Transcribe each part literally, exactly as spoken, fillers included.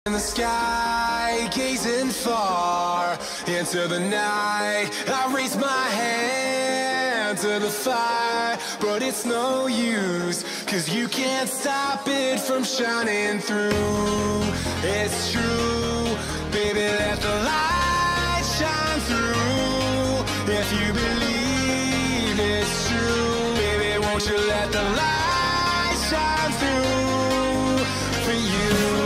in the sky, gazing far into the night. I raise my hand to the fire, but it's no use, cause you can't stop it from shining through. It's true, baby, let the light shine through. If you believe it's true, baby, won't you let the light shine through for you.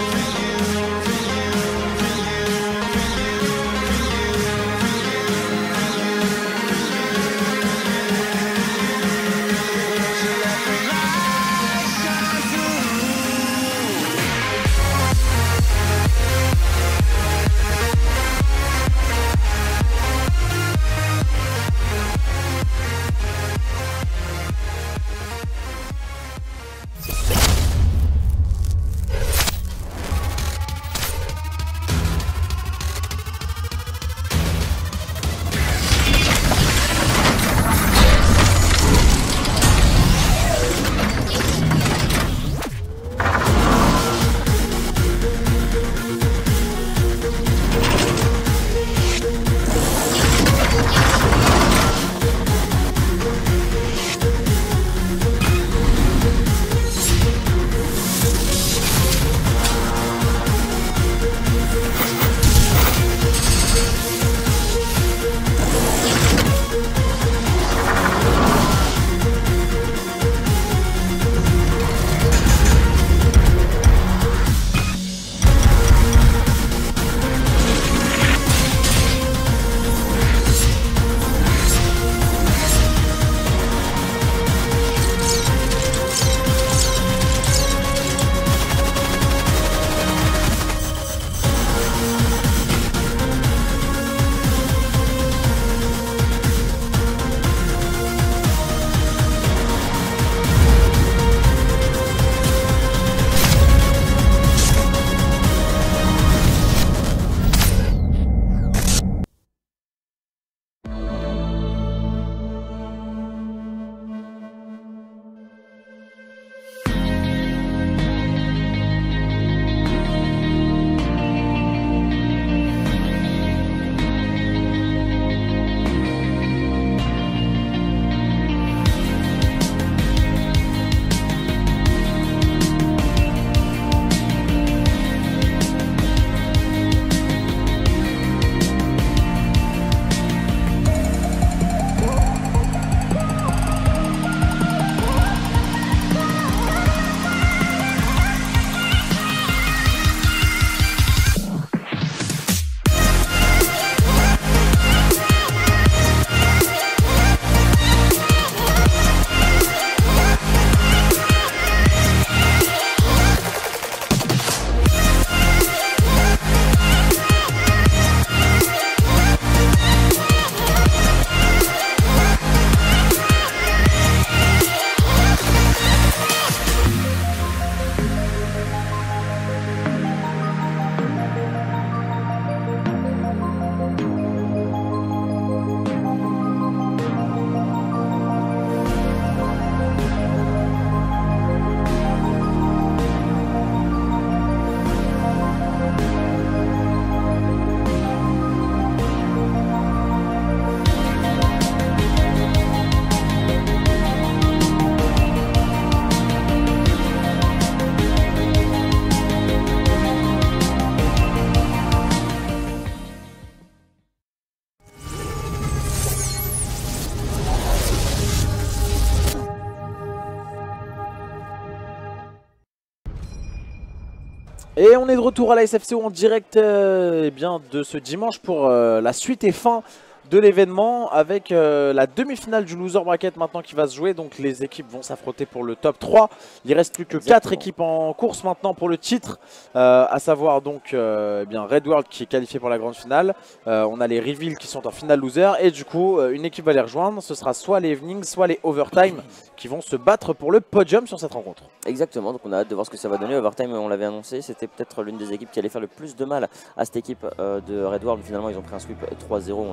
Et on est de retour à la S F C O en direct euh, eh bien, de ce dimanche pour euh, la suite et fin de l'événement avec euh, la demi-finale du loser bracket maintenant qui va se jouer. Donc les équipes vont s'affronter pour le top trois. Il reste plus que quatre équipes en course maintenant pour le titre, euh, à savoir donc euh, eh bien Red World qui est qualifié pour la grande finale. Euh, on a les Reveal qui sont en finale loser et du coup euh, une équipe va les rejoindre. Ce sera soit les Evening, soit les Overtime qui vont se battre pour le podium sur cette rencontre. Exactement, donc on a hâte de voir ce que ça va donner. Overtime, on l'avait annoncé, c'était peut-être l'une des équipes qui allait faire le plus de mal à cette équipe euh, de Red World. Finalement, ils ont pris un sweep trois zéro, on en a parlé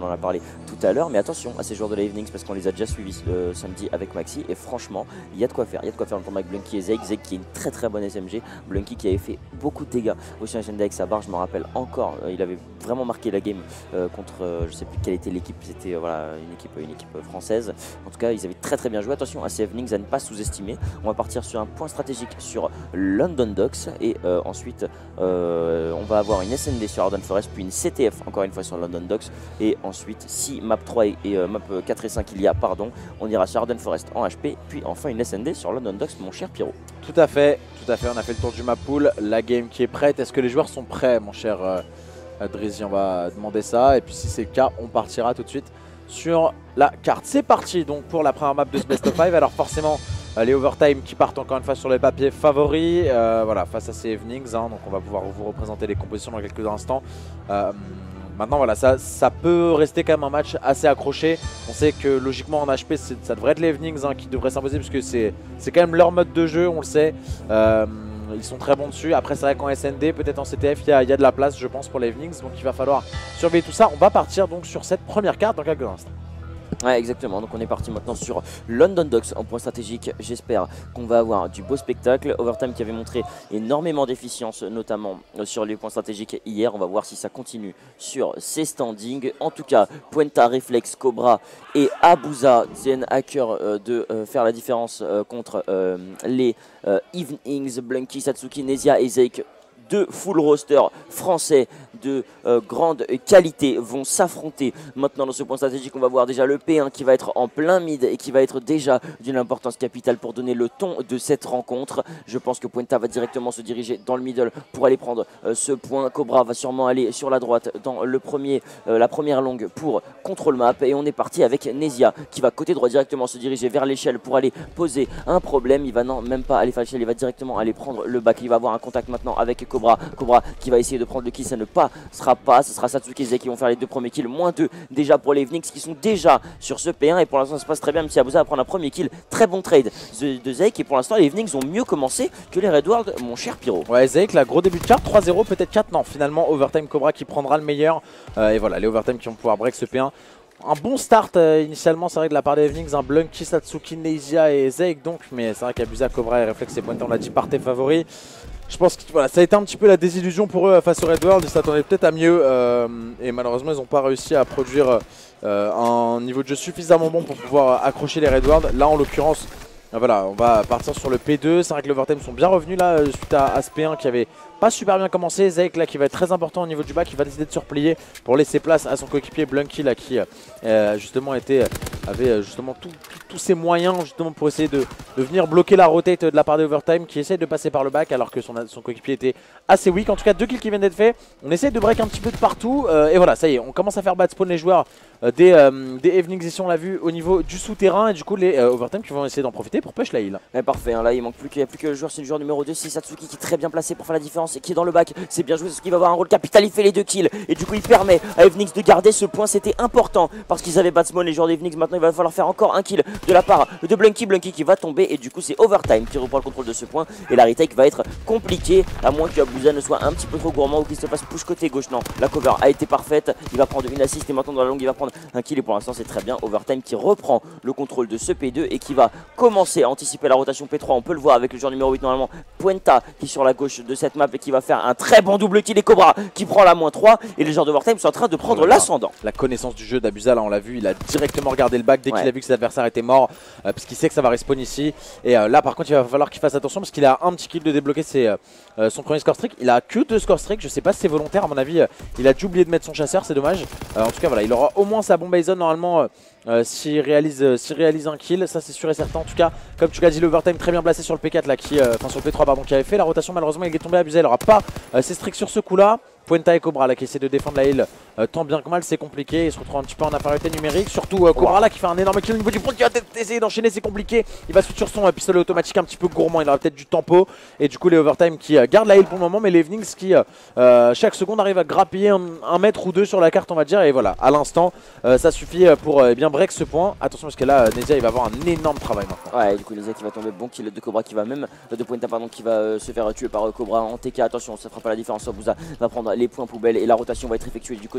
tout à l'heure. Mais attention à ces joueurs de la Evenings parce qu'on les a déjà suivis euh, samedi avec Maxi. Et franchement, il y a de quoi faire. Il y a de quoi faire pour avec Blunky et Zeke. Zeke qui est une très très bonne S M G. Blunky qui avait fait beaucoup de dégâts aussi en S N D avec sa barre. Je me rappelle encore, euh, il avait vraiment marqué la game euh, contre, euh, je sais plus quelle était l'équipe. C'était euh, voilà, une équipe, une équipe euh, française. En tout cas, ils avaient très très bien joué. Attention à ces Evenings à ne pas sous-estimer. On va partir sur un point stratégique sur London Docks. Et euh, ensuite, euh, on va avoir une S N D sur Arden Forest, puis une C T F encore une fois sur London Docks. Et ensuite, si map trois et, et euh, map quatre et cinq il y a, pardon, on ira sur Arden Forest en H P, puis enfin une S N D sur London Docks, mon cher Pyro. Tout à fait, tout à fait, on a fait le tour du map pool, la game qui est prête. Est-ce que les joueurs sont prêts, mon cher euh, Drizzy? On va demander ça, et puis si c'est le cas, on partira tout de suite sur la carte. C'est parti donc pour la première map de ce Best of five. Alors forcément, euh, les overtime qui partent encore une fois sur les papiers favoris, euh, voilà, face à ces evenings, hein, donc on va pouvoir vous représenter les compositions dans quelques instants. Euh, Maintenant voilà, ça, ça peut rester quand même un match assez accroché. On sait que logiquement en H P ça devrait être les Evenings hein, qui devraient s'imposer puisque c'est quand même leur mode de jeu, on le sait. Euh, ils sont très bons dessus. Après c'est vrai qu'en S N D, peut-être en C T F, il y, y a de la place je pense pour les Evenings. Donc il va falloir surveiller tout ça. On va partir donc sur cette première carte dans quelques instants. Ouais, exactement, donc on est parti maintenant sur London Docks en point stratégique. J'espère qu'on va avoir du beau spectacle. Overtime qui avait montré énormément d'efficience, notamment sur les points stratégiques hier. On va voir si ça continue sur ses standings. En tout cas, Puenta, Reflex, Cobra et Abuza tiennent à cœur euh, de euh, faire la différence euh, contre euh, les euh, Evenings. Blunky, Satsuki, Nezia et Zeke, deux full roster français de euh, grande qualité vont s'affronter maintenant dans ce point stratégique. On va voir déjà le P un qui va être en plein mid et qui va être déjà d'une importance capitale pour donner le ton de cette rencontre. Je pense que Puenta va directement se diriger dans le middle pour aller prendre euh, ce point. Cobra va sûrement aller sur la droite dans le premier, euh, la première longue pour contrôle map. Et on est parti avec Nezia qui va côté droit directement se diriger vers l'échelle pour aller poser un problème. Il va non même pas aller faire l'échelle, il va directement aller prendre le back. Il va avoir un contact maintenant avec Cobra. Cobra qui va essayer de prendre le kill, ça ne pas sera pas, ce sera Satsuki et Zeke qui vont faire les deux premiers kills, moins deux déjà pour les Evenings qui sont déjà sur ce P un et pour l'instant ça se passe très bien même si Abuza va prendre un premier kill, très bon trade de Zeke et pour l'instant les Evenings ont mieux commencé que les Redward, mon cher Pyro. Ouais, Zeke, là, gros début de carte, trois zéro, peut-être quatre, non, finalement Overtime Cobra qui prendra le meilleur euh, et voilà, les Overtime qui vont pouvoir break ce P un. Un bon start euh, initialement, c'est vrai de la part des Evenings, un Blunky, Satsuki, Nezia et Zeke donc, mais c'est vrai qu'Abuza, Cobra et Reflex et Puenta, on l'a dit, par tes favoris. Je pense que voilà, ça a été un petit peu la désillusion pour eux face au Red World, ils s'attendaient peut-être à mieux euh, et malheureusement ils n'ont pas réussi à produire euh, un niveau de jeu suffisamment bon pour pouvoir accrocher les Red World. Là en l'occurrence, voilà, on va partir sur le P deux, c'est vrai que les overtime sont bien revenus là suite à, à ce P un qui avait pas super bien commencé. Zeke là qui va être très important au niveau du back, qui va décider de se replier pour laisser place à son coéquipier Blunky là qui euh, justement était, avait justement tous ses moyens justement pour essayer de, de venir bloquer la rotate de la part des overtime qui essaie de passer par le back alors que son, son coéquipier était assez weak. En tout cas deux kills qui viennent d'être faits, on essaie de break un petit peu de partout euh, et voilà ça y est, on commence à faire bad spawn les joueurs euh, des, euh, des Evenings ici on l'a vu au niveau du souterrain et du coup les euh, overtime qui vont essayer d'en profiter pour push la heal. Ouais, parfait, hein, là il manque plus qu'il n'y a plus que le joueur, c'est le joueur numéro deux, c'est Satsuki qui est très bien placé pour faire la différence et qui est dans le back, c'est bien joué parce qu'il va avoir un rôle capital, il fait les deux kills et du coup il permet à Evenings de garder ce point, c'était important parce qu'ils avaient Batsmon les joueurs d'Evenings, maintenant il va falloir faire encore un kill de la part de Blunky, Blunky qui va tomber et du coup c'est Overtime qui reprend le contrôle de ce point et la retake va être compliquée à moins que Abuza ne soit un petit peu trop gourmand ou qu'il se fasse push côté gauche. Non, la cover a été parfaite, il va prendre une assist et maintenant dans la longue il va prendre un kill et pour l'instant c'est très bien. Overtime qui reprend le contrôle de ce P deux et qui va commencer à anticiper la rotation P trois, on peut le voir avec le joueur numéro huit normalement, Puenta qui est sur la gauche de cette map et qui va faire un très bon double kill et Cobra qui prend la moins trois et les joueurs d'Overtime sont en train de prendre l'ascendant. La connaissance du jeu d'Abuza là on l'a vu, il a directement regardé le back dès qu'il ouais. a vu que ses adversaires étaient morts euh, parce qu'il sait que ça va respawn ici et euh, là par contre il va falloir qu'il fasse attention parce qu'il a un petit kill de débloquer ses, euh, son premier score streak. Il a que deux score streak, je sais pas si c'est volontaire à mon avis, euh, il a dû oublier de mettre son chasseur, c'est dommage. Euh, en tout cas voilà, il aura au moins sa bombe Bison normalement euh, euh, s'il réalise, euh, s'il réalise un kill, ça c'est sûr et certain. En tout cas comme tu l'as dit, l'Overtime très bien placé sur le P quatre là, qui, euh, enfin sur le P trois pardon, qui avait fait la rotation. Malheureusement il est tombé abusé, il aura pas euh, ses streaks sur ce coup là. Puenta et Cobra là qui essaient de défendre la heal euh, tant bien que mal, c'est compliqué, ils se retrouvent un petit peu en infériorité numérique, surtout euh, Cobra là qui fait un énorme kill au niveau du front, qui va essayer d'enchaîner, c'est compliqué, il va switch sur son euh, pistolet automatique un petit peu gourmand, il aura peut-être du tempo et du coup les Overtime qui euh, gardent la heal pour le moment, mais les Evenings qui euh, euh, chaque seconde arrivent à grappiller un, un mètre ou deux sur la carte on va dire et voilà, à l'instant euh, ça suffit pour euh, bien break ce point. Attention parce que là euh, Nezia il va avoir un énorme travail maintenant. Ouais, du coup Nezia qui va tomber, bon kill de Cobra qui va même, de Puenta pardon, qui va euh, se faire tuer par euh, Cobra en T K, attention ça fera pas la différence, Abuza va prendre les points poubelles et la rotation va être effectuée du côté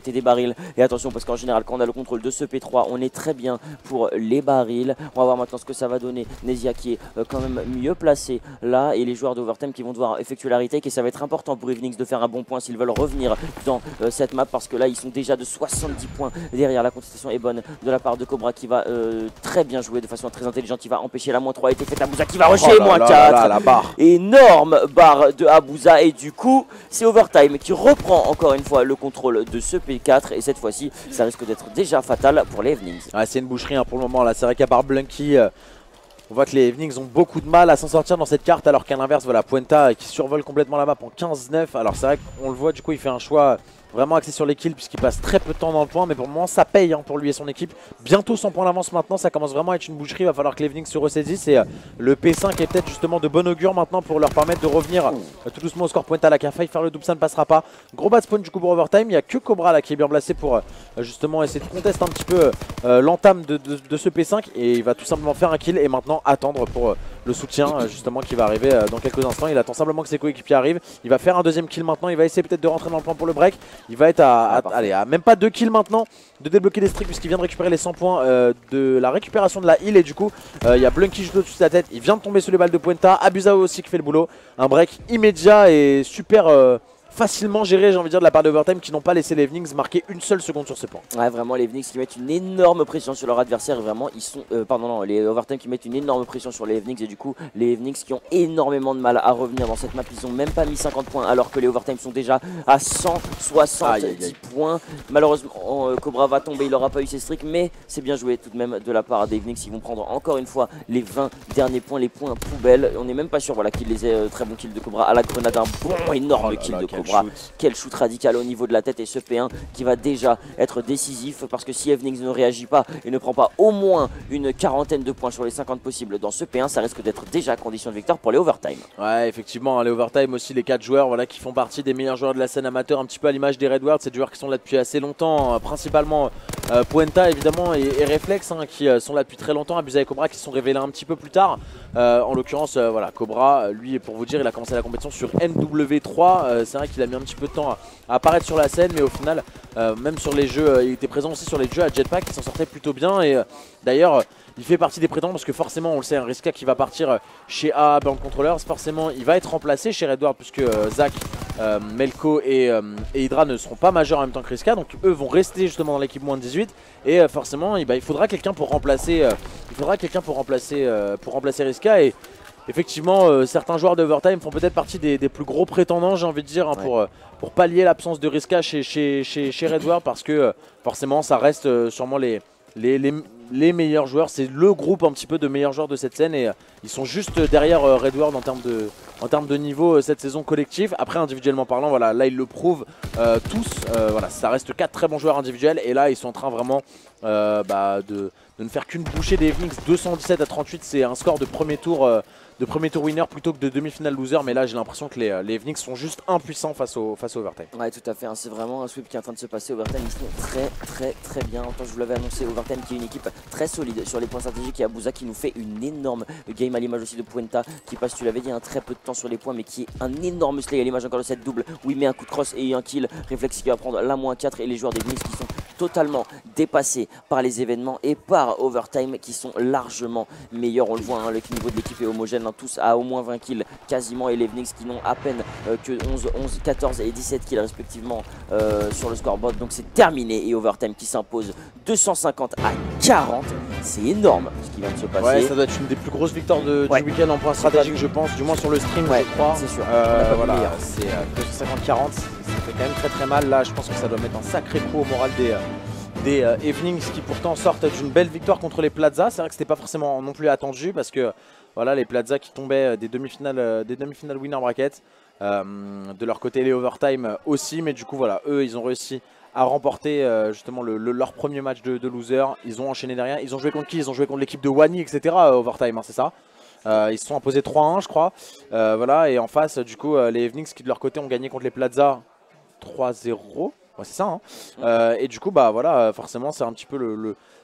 côté des barils. Et attention parce qu'en général quand on a le contrôle de ce P trois, on est très bien pour les barils. On va voir maintenant ce que ça va donner. Nezia qui est euh, quand même mieux placé là et les joueurs d'Overtime qui vont devoir effectuer la retake et ça va être important pour Evenings de faire un bon point s'ils veulent revenir dans euh, cette map parce que là ils sont déjà de soixante-dix points derrière. La contestation est bonne de la part de Cobra qui va euh, très bien jouer de façon très intelligente. Il va empêcher la moins trois, a été faite Abouza qui va rusher oh moins là quatre. là là, la barre. Énorme barre de Abouza et du coup c'est Overtime qui reprend encore une fois le contrôle de ce P quatre et cette fois-ci ça risque d'être déjà fatal pour les Evenings. Ouais, c'est une boucherie hein, pour le moment là, c'est vrai qu'à part Blunky, euh, on voit que les Evenings ont beaucoup de mal à s'en sortir dans cette carte alors qu'à l'inverse, voilà, Puenta qui survole complètement la map en quinze neuf. Alors c'est vrai qu'on le voit, du coup il fait un choix vraiment axé sur les kills puisqu'il passe très peu de temps dans le point, mais pour le moment ça paye hein, pour lui et son équipe. Bientôt cent points d'avance maintenant, ça commence vraiment à être une boucherie, il va falloir que les Evenings se ressaisissent et euh, le P cinq est peut-être justement de bon augure maintenant pour leur permettre de revenir euh, tout doucement au score. Puenta là qui a failli faire le double, ça ne passera pas. Gros bas de spawn du coup pour Overtime, il n'y a que Cobra là qui est bien placé pour euh, justement essayer de contester un petit peu euh, l'entame de, de, de ce P cinq et il va tout simplement faire un kill et maintenant attendre pour euh, le soutien euh, justement qui va arriver euh, dans quelques instants. Il attend simplement que ses coéquipiers arrivent, il va faire un deuxième kill maintenant, il va essayer peut-être de rentrer dans le plan pour le break, il va être à, à, allez, à même pas deux kills maintenant de débloquer les streaks puisqu'il vient de récupérer les cent points euh, de la récupération de la heal et du coup euh, il y a Blunky juste au-dessus de sa tête, il vient de tomber sous les balles de Puenta, Abusao aussi qui fait le boulot, un break immédiat et super euh, facilement géré j'ai envie de dire de la part de Overtime qui n'ont pas laissé les Evenings marquer une seule seconde sur ce point. Ouais vraiment les Evenings qui mettent une énorme pression sur leur adversaire et vraiment ils sont euh, pardon non les Overtime qui mettent une énorme pression sur les Evenings et du coup les Evenings qui ont énormément de mal à revenir dans cette map, ils ont même pas mis cinquante points alors que les Overtime sont déjà à cent soixante-dix aïe, aïe, aïe. points. Malheureusement euh, Cobra va tomber, il n'aura pas eu ses streaks mais c'est bien joué tout de même de la part des Evenings, ils vont prendre encore une fois les vingt derniers points, les points poubelles. On n'est même pas sûr voilà qu'il les ait euh, très bon kill de Cobra à la grenade, un bon énorme oh kill là, de Cobra. Shoot. Quel shoot radical au niveau de la tête et ce P un qui va déjà être décisif parce que si Evenings ne réagit pas et ne prend pas au moins une quarantaine de points sur les cinquante possibles dans ce P un, ça risque d'être déjà condition de victoire pour les Overtime. Ouais effectivement les Overtime aussi, les quatre joueurs voilà, qui font partie des meilleurs joueurs de la scène amateur, un petit peu à l'image des Redward, c'est des joueurs qui sont là depuis assez longtemps, principalement euh, Puenta évidemment et, et Reflex hein, qui euh, sont là depuis très longtemps, Abusai et Cobra qui se sont révélés un petit peu plus tard. Euh, en l'occurrence euh, voilà Cobra lui pour vous dire il a commencé la compétition sur N W trois, euh, c'est vrai qu'il a mis un petit peu de temps à, à apparaître sur la scène mais au final euh, même sur les jeux, euh, il était présent aussi sur les jeux à Jetpack, il s'en sortait plutôt bien et euh, d'ailleurs il fait partie des prétendants parce que forcément on le sait, un Riska qui va partir chez A A Burn Controllers, forcément il va être remplacé chez Redward puisque euh, Zach, euh, Melko et, euh, et Hydra ne seront pas majeurs en même temps que Riska, donc eux vont rester justement dans l'équipe moins de dix-huit et euh, forcément il, bah, il faudra quelqu'un pour remplacer euh, il faudra quelqu'un pour remplacer euh, pour remplacer Riska et effectivement euh, certains joueurs d'Overtime font peut-être partie des, des plus gros prétendants j'ai envie de dire hein, ouais. pour, euh, pour pallier l'absence de Riska chez, chez, chez, chez Redward parce que euh, forcément ça reste euh, sûrement les, les, les les meilleurs joueurs, c'est le groupe un petit peu de meilleurs joueurs de cette scène et euh, ils sont juste derrière euh, Redward en termes de, en termes de niveau euh, cette saison collective. Après individuellement parlant, voilà, là ils le prouvent euh, tous, euh, voilà, ça reste quatre très bons joueurs individuels et là ils sont en train vraiment euh, bah, de, de ne faire qu'une bouchée des Evenings. Deux cent dix-sept à trente-huit, c'est un score de premier tour euh, de premier tour winner plutôt que de demi-finale loser, mais là j'ai l'impression que les, les Evenings sont juste impuissants face au, face au Overtime. Ouais tout à fait, hein. C'est vraiment un sweep qui est en train de se passer. Overtime ils sont très très très bien, en tant que je vous l'avais annoncé, Overtime qui est une équipe très solide sur les points stratégiques et Abouza qui nous fait une énorme game à l'image aussi de Puenta qui passe, tu l'avais dit, un très peu de temps sur les points mais qui est un énorme slay à l'image encore de cette double où il met un coup de cross et un kill, Reflex qui va prendre la moins quatre et les joueurs des Evenings qui sont totalement dépassés par les événements et par Overtime qui sont largement meilleurs. On le voit, hein, le niveau de l'équipe est homogène, hein, tous à au moins vingt kills quasiment et les Evenings qui n'ont à peine euh, que onze, onze, quatorze et dix-sept kills respectivement euh, sur le scoreboard. Donc c'est terminé et Overtime qui s'impose deux cent cinquante à quarante. C'est énorme ce qui vient de se passer. Ouais, ça doit être une des plus grosses victoires de, ouais. du week-end en point stratégique je pense, du moins sur le stream ouais, je crois. C'est sûr. Euh, voilà, c'est euh, deux cent cinquante à quarante, ça fait quand même très très mal. Là je pense que ça doit mettre un sacré coup au moral des... Euh, des euh, Evenings qui pourtant sortent d'une belle victoire contre les Plaza. C'est vrai que c'était pas forcément non plus attendu parce que voilà les Plaza qui tombaient des demi-finales euh, des demi-finales winner bracket, euh, de leur côté les Overtime aussi, mais du coup voilà eux ils ont réussi à remporter euh, justement le, le, leur premier match de, de loser. Ils ont enchaîné derrière, ils ont joué contre qui? Ils ont joué contre l'équipe de Wani etc euh, Overtime hein, c'est ça. Euh, ils se sont imposés trois un je crois, euh, voilà, et en face du coup euh, les Evenings qui de leur côté ont gagné contre les Plaza trois zéro. Ouais, c'est ça hein. euh, et du coup bah voilà forcément c'est un petit peu le, le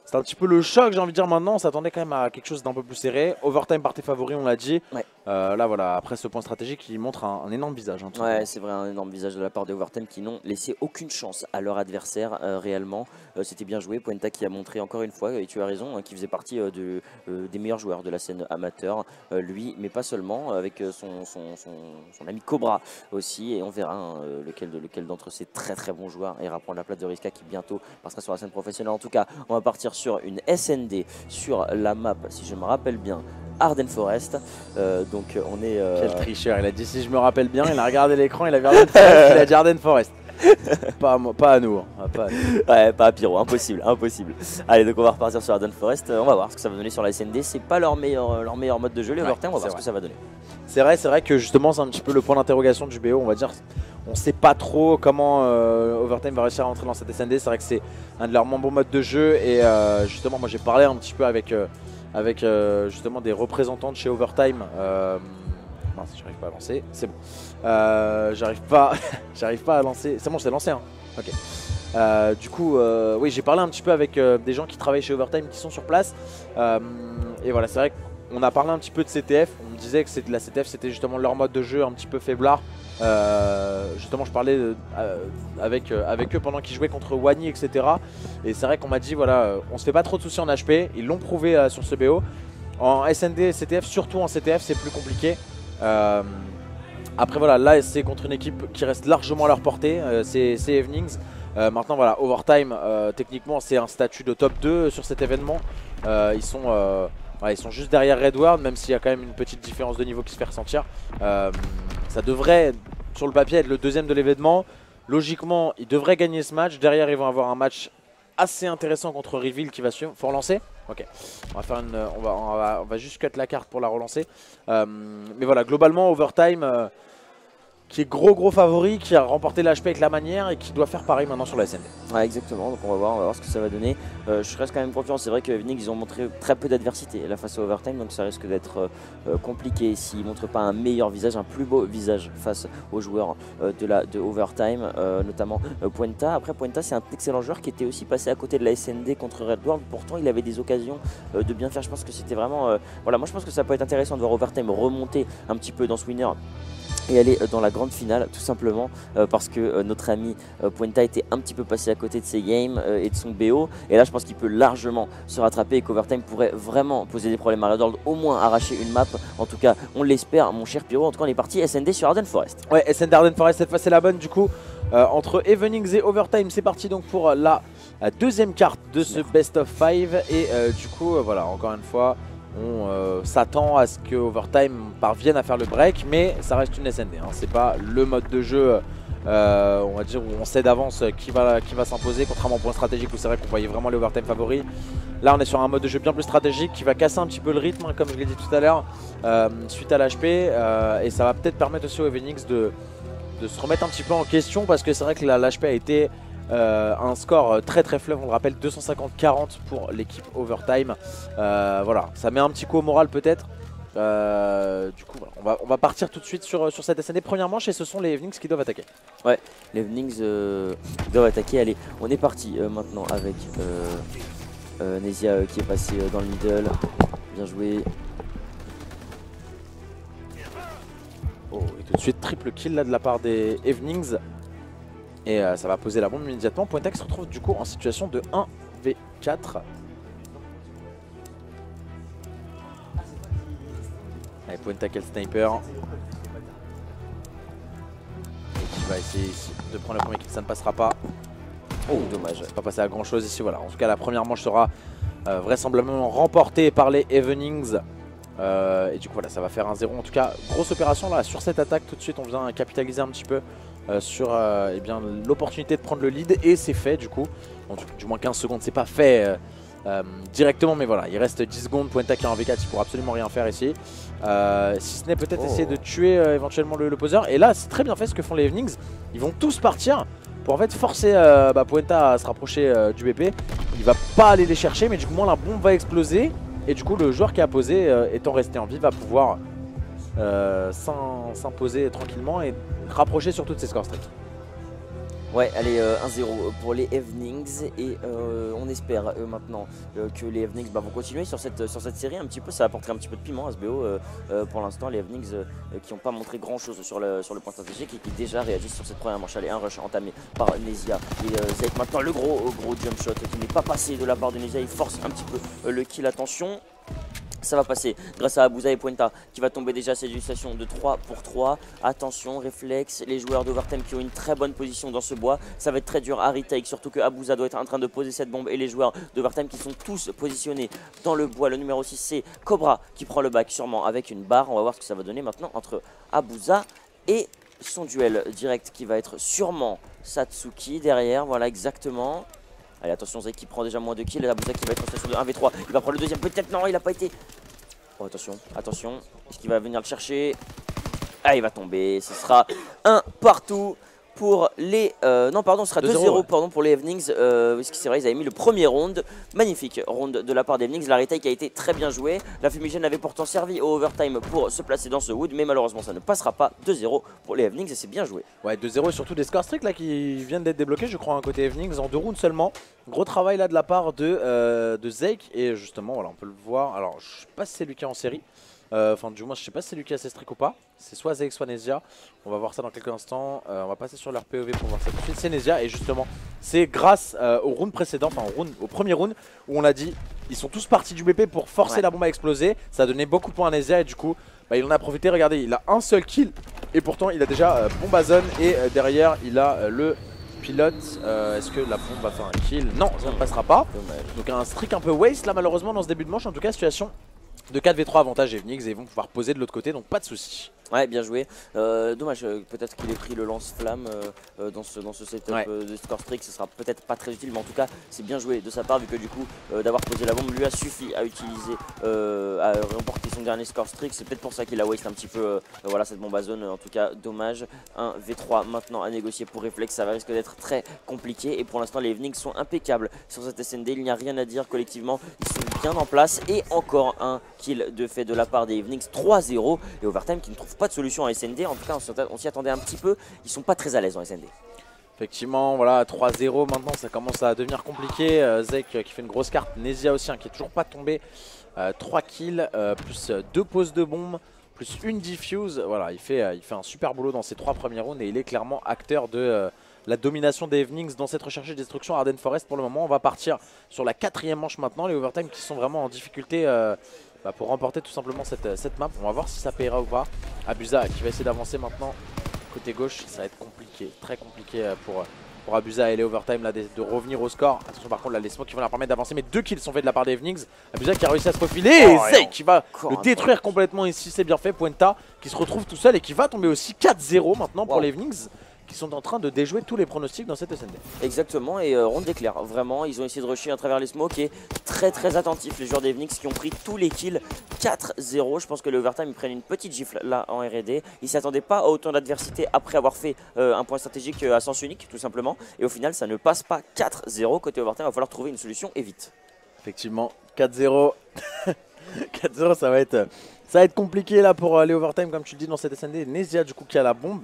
C'est un petit peu le choc, j'ai envie de dire maintenant. On s'attendait quand même à quelque chose d'un peu plus serré. Overtime par tes favoris, on l'a dit. Ouais. Euh, là, voilà, après ce point stratégique, il montre un, un énorme visage. Hein, Ouais, c'est vrai, un énorme visage de la part des Overtime qui n'ont laissé aucune chance à leur adversaire euh, réellement. Euh, C'était bien joué. Puenta qui a montré encore une fois, et tu as raison, hein, qui faisait partie euh, de, euh, des meilleurs joueurs de la scène amateur. Euh, lui, mais pas seulement, avec euh, son, son, son, son ami Cobra aussi. Et on verra hein, lequel, de, lequel d'entre ces très très bons joueurs ira prendre la place de Riska qui bientôt passera sur la scène professionnelle. En tout cas, on va partir sur une S N D sur la map, si je me rappelle bien, Arden Forest. Euh, donc on est. Euh... Quel tricheur, il a dit si je me rappelle bien, il a regardé l'écran, il a vu Arden Forest, il a dit Arden Forest. pas, à moi, pas à nous. Hein. Pas à nous. Ouais, pas à Pyro, impossible, impossible. Allez, donc on va repartir sur Arden Forest. On va voir ce que ça va donner sur la S N D. C'est pas leur meilleur, leur meilleur mode de jeu, les ouais, Overtime. On va voir vrai. ce que ça va donner. C'est vrai, c'est vrai que justement, c'est un petit peu le point d'interrogation du B O. On va dire, on sait pas trop comment euh, Overtime va réussir à rentrer dans cette S N D. C'est vrai que c'est un de leurs moins bons modes de jeu. Et euh, justement, moi j'ai parlé un petit peu avec, euh, avec euh, justement des représentants de chez Overtime. Euh, mince, j'arrive pas à lancer. C'est bon. Euh, j'arrive pas, j'arrive pas à lancer. C'est bon, je t'ai lancé. Hein. Ok. Euh, du coup, euh, oui, j'ai parlé un petit peu avec euh, des gens qui travaillent chez Overtime qui sont sur place. Euh, et voilà, c'est vrai qu'on a parlé un petit peu de C T F. On me disait que c'est de la C T F, c'était justement leur mode de jeu un petit peu faiblard. Euh, justement, je parlais euh, avec, euh, avec eux pendant qu'ils jouaient contre Wani, et cetera. Et c'est vrai qu'on m'a dit, voilà, euh, on se fait pas trop de soucis en H P. Ils l'ont prouvé euh, sur ce B O. En S N D et C T F, surtout en C T F, c'est plus compliqué. Euh, après, voilà, là, c'est contre une équipe qui reste largement à leur portée. Euh, c'est Evenings. Euh, maintenant, voilà, Overtime, euh, techniquement, c'est un statut de top deux sur cet événement. Euh, ils sont. Euh, Ouais, ils sont juste derrière Redward, même s'il y a quand même une petite différence de niveau qui se fait ressentir. Euh, ça devrait, sur le papier, être le deuxième de l'événement. Logiquement, ils devraient gagner ce match. Derrière, ils vont avoir un match assez intéressant contre Reveal qui va suivre. Faut relancer. Ok. On va faire une, on va, on va, on va juste cut la carte pour la relancer. Euh, mais voilà, globalement, Overtime, euh, qui est gros gros favori, qui a remporté l'H P avec la manière et qui doit faire pareil maintenant sur la S N D. Ouais, exactement, donc on va voir, on va voir ce que ça va donner. Euh, je reste quand même confiant, c'est vrai que Evenings ils ont montré très peu d'adversité là face à Overtime, donc ça risque d'être euh, compliqué s'ils ne montrent pas un meilleur visage, un plus beau visage face aux joueurs euh, de, la, de Overtime, euh, notamment euh, Puenta. Après Puenta c'est un excellent joueur qui était aussi passé à côté de la S N D contre Redward, pourtant il avait des occasions euh, de bien faire, je pense que c'était vraiment... Euh, voilà, moi je pense que ça peut être intéressant de voir Overtime remonter un petit peu dans ce winner et aller dans la grande finale tout simplement euh, parce que euh, notre ami euh, Puenta était un petit peu passé à côté de ses games euh, et de son B O, et là je pense qu'il peut largement se rattraper et qu'Overtime pourrait vraiment poser des problèmes à Redward, au moins arracher une map. En tout cas on l'espère mon cher Pyro. En tout cas on est parti S N D sur Arden Forest. Ouais, S N D Arden Forest, cette fois c'est la bonne du coup. Euh, entre Evenings et Overtime, c'est parti donc pour la, la deuxième carte de ce best of five. Et euh, du coup euh, voilà, encore une fois on euh, s'attend à ce que Overtime parvienne à faire le break, mais ça reste une S N D, hein. C'est pas le mode de jeu euh, on va dire où on sait d'avance qui va, qui va s'imposer, contrairement au point stratégique où c'est vrai qu'on voyait vraiment les Overtime favoris. Là on est sur un mode de jeu bien plus stratégique qui va casser un petit peu le rythme, hein, comme je l'ai dit tout à l'heure, euh, suite à l'H P, euh, et ça va peut-être permettre aussi aux Evenings de, de se remettre un petit peu en question, parce que c'est vrai que l'H P a été Euh, un score très très fleuve, on le rappelle, deux cent cinquante à quarante pour l'équipe Overtime. Euh, voilà, ça met un petit coup au moral peut-être. Euh, du coup, voilà, on, va, on va partir tout de suite sur, sur cette S N D. Première manche, et ce sont les Evenings qui doivent attaquer. Ouais, les Evenings euh, doivent attaquer. Allez, on est parti euh, maintenant avec euh, euh, Nezia euh, qui est passé euh, dans le middle. Bien joué. Oh, et tout de suite, triple kill là de la part des Evenings. Et euh, ça va poser la bombe immédiatement. Puenta qui se retrouve du coup en situation de un v quatre. Allez, Puenta quel sniper. Et qui va essayer ici de prendre le premier kill, ça ne passera pas. Oh, dommage, c'est pas passé à grand chose ici. Voilà, en tout cas la première manche sera euh, vraisemblablement remportée par les Evenings. Euh, et du coup voilà, ça va faire un zéro. En tout cas, grosse opération là sur cette attaque. Tout de suite on vient capitaliser un petit peu Euh, sur euh, eh bien l'opportunité de prendre le lead, et c'est fait du coup. Donc, du moins quinze secondes, c'est pas fait euh, euh, directement, mais voilà, il reste dix secondes. Puenta qui est en V quatre, il pourra absolument rien faire ici, euh, si ce n'est peut-être oh. essayer de tuer euh, éventuellement le, le poseur. Et là c'est très bien fait ce que font les Evenings, ils vont tous partir pour en fait forcer euh, bah, Puenta à se rapprocher euh, du B P. Il va pas aller les chercher, mais du coup moins la bombe va exploser, et du coup le joueur qui a posé euh, étant resté en vie va pouvoir euh, s'imposer tranquillement et rapprocher sur toutes ses scores streaks. Ouais, allez, euh, un zéro pour les Evenings et euh, on espère euh, maintenant euh, que les Evenings bah, vont continuer sur cette, sur cette série un petit peu. Ça apporterait un petit peu de piment à S B O euh, euh, pour l'instant. Les Evenings euh, qui n'ont pas montré grand chose sur le, sur le point stratégique et qui déjà réagissent sur cette première manche. Allez, un rush entamé par Nezia et euh, Zek. Maintenant le gros, gros jump shot qui n'est pas passé de la part de Nezia. Il force un petit peu euh, le kill. Attention. Ça va passer grâce à Abuza et Puenta qui va tomber déjà à cette situation de trois pour trois. Attention, réflexe, les joueurs d'Overtime qui ont une très bonne position dans ce bois. Ça va être très dur à retake, surtout que Abuza doit être en train de poser cette bombe. Et les joueurs d'Overtime qui sont tous positionnés dans le bois. Le numéro six, c'est Cobra qui prend le back sûrement avec une barre. On va voir ce que ça va donner maintenant entre Abuza et son duel direct qui va être sûrement Satsuki derrière. Voilà exactement. Allez, attention, Zek qui prend déjà moins de kills. Abuza qui va être en situation de un v trois. Il va prendre le deuxième. Peut-être non, il n'a pas été. Oh, attention, attention. Est-ce qu'il va venir le chercher? Ah, il va tomber. Ce sera un partout pour les... Euh, non, pardon, ce sera deux zéro ouais. Pardon, pour les Evenings. Euh, parce que c'est vrai, ils avaient mis le premier round. Magnifique round de la part des Evenings. La retake a été très bien jouée. La fumigène avait pourtant servi au overtime pour se placer dans ce wood. Mais malheureusement, ça ne passera pas. deux zéro pour les Evenings et c'est bien joué. Ouais, deux zéro et surtout des scores stricts là qui viennent d'être débloqués, je crois, un côté Evenings en deux rounds seulement. Gros travail là de la part de, euh, de Zek. Et justement, voilà, on peut le voir. Alors, je sais pas si c'est lui qui est en série. Enfin, euh, du moins, je sais pas si c'est lui qui a ses streaks ou pas. C'est soit Zek, soit Nezia. On va voir ça dans quelques instants. Euh, on va passer sur leur P O V pour voir ça tout de suite. C'est Nezia et justement, c'est grâce euh, au round précédent, enfin au, round, au premier round, où on a dit ils sont tous partis du B P pour forcer ouais. la bombe à exploser. Ça a donné beaucoup de points à Nezia et du coup, bah, il en a profité. Regardez, il a un seul kill et pourtant il a déjà euh, bombe à zone et euh, derrière il a euh, le pilote. Euh, Est-ce que la bombe va faire un kill? Non, ça ne passera pas. Donc un streak un peu waste là malheureusement dans ce début de manche. En tout cas, situation de quatre v trois avantage Evenings et ils vont pouvoir poser de l'autre côté, donc pas de soucis. Ouais, bien joué. Euh, dommage, euh, peut-être qu'il ait pris le lance-flamme euh, euh, dans, ce, dans ce setup ouais. euh, de score streak. Ce sera peut-être pas très utile, mais en tout cas, c'est bien joué de sa part, vu que du coup, euh, d'avoir posé la bombe lui a suffi à utiliser, euh, à remporter son dernier score streak. C'est peut-être pour ça qu'il a waste un petit peu euh, voilà, cette bombe à zone. En tout cas, dommage. un v trois maintenant à négocier pour Reflex. Ça va risque d'être très compliqué. Et pour l'instant, les Evenings sont impeccables sur cette S N D. Il n'y a rien à dire collectivement. Ils sont bien en place. Et encore un kill de fait de la part des Evenings. trois zéro. Et Overtime qui ne trouve pas de solution en S N D, en tout cas on s'y attendait un petit peu, ils sont pas très à l'aise en S N D. Effectivement, voilà, trois zéro maintenant, ça commence à devenir compliqué. euh, Zek euh, qui fait une grosse carte, Nezia aussi hein, qui est toujours pas tombé, euh, trois kills, euh, plus deux poses de bombes, plus une diffuse, voilà, il fait, euh, il fait un super boulot dans ses trois premiers rounds et il est clairement acteur de... Euh, la domination des Evenings dans cette recherche et destruction à Arden Forest. Pour le moment, on va partir sur la quatrième manche maintenant, les Overtime qui sont vraiment en difficulté euh, bah, pour remporter tout simplement cette, cette map. On va voir si ça payera ou pas. Abuza qui va essayer d'avancer maintenant côté gauche, ça va être compliqué, très compliqué pour, pour Abuza et les Overtime là, de, de revenir au score. Attention par contre là, les smokes qui vont leur permettre d'avancer, mais deux kills sont faits de la part des Evenings. Abuza qui a réussi à se profiler oh, et Zek qui va le détruire complètement ici, c'est bien fait. Puenta qui se retrouve tout seul et qui va tomber aussi quatre zéro maintenant wow. pour les Evenings, qui sont en train de déjouer tous les pronostics dans cette S N D. Exactement, et euh, round d'éclair, vraiment, ils ont essayé de rusher à travers les smokes et très très attentifs les joueurs d'Evenings qui ont pris tous les kills. Quatre zéro, je pense que les Overtime ils prennent une petite gifle là en R et D. Ils s'attendaient pas à autant d'adversité après avoir fait euh, un point stratégique à sens unique tout simplement. Et au final ça ne passe pas. Quatre zéro côté Overtime, il va falloir trouver une solution et vite. Effectivement, quatre zéro. quatre zéro ça va être ça va être compliqué là pour les Overtime comme tu le dis dans cette S N D. Nezia du coup qui a la bombe.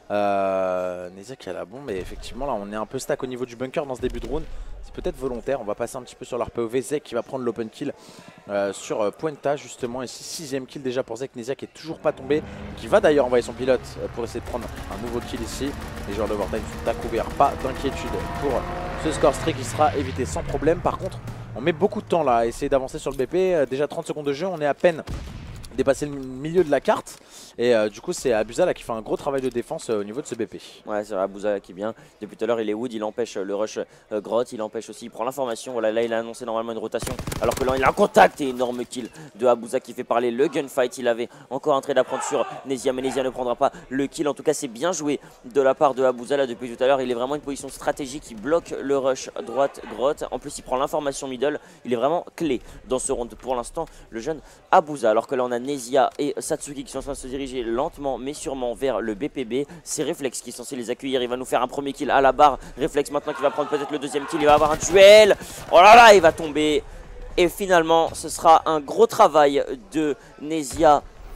Euh, Nezia qui a la bombe, et effectivement là on est un peu stack au niveau du bunker dans ce début de round. C'est peut-être volontaire, on va passer un petit peu sur leur P O V. Zek qui va prendre l'open kill euh, sur euh, Puenta justement ici, sixième kill déjà pour Zek. Nezia qui est toujours pas tombé, qui va d'ailleurs envoyer son pilote euh, pour essayer de prendre un nouveau kill ici. Les joueurs d'Overtime sont à couvert, pas d'inquiétude pour ce score streak qui sera évité sans problème. Par contre on met beaucoup de temps là à essayer d'avancer sur le B P, euh, déjà trente secondes de jeu, on est à peine dépasser le milieu de la carte et euh, du coup c'est Abuza là qui fait un gros travail de défense euh, au niveau de ce B P. Ouais, c'est Abuza qui est bien. Depuis tout à l'heure il est wood, il empêche le rush euh, grotte, il empêche aussi, il prend l'information. Voilà, là il a annoncé normalement une rotation alors que là il a un contact et énorme kill de Abuza qui fait parler le gunfight. Il avait encore un trade à prendre sur Nezia, mais Nezia ne prendra pas le kill. En tout cas c'est bien joué de la part de Abuza là depuis tout à l'heure. Il est vraiment une position stratégique, il bloque le rush droite grotte. En plus il prend l'information middle, il est vraiment clé dans ce round pour l'instant le jeune Abuza. Alors que là on a Nezia et Satsuki qui sont en train de se diriger lentement mais sûrement vers le B P B. C'est Reflex qui est censé les accueillir. Il va nous faire un premier kill à la barre. Reflex maintenant qui va prendre peut-être le deuxième kill. Il va avoir un duel. Oh là là, il va tomber. Et finalement, ce sera un gros travail de Nezia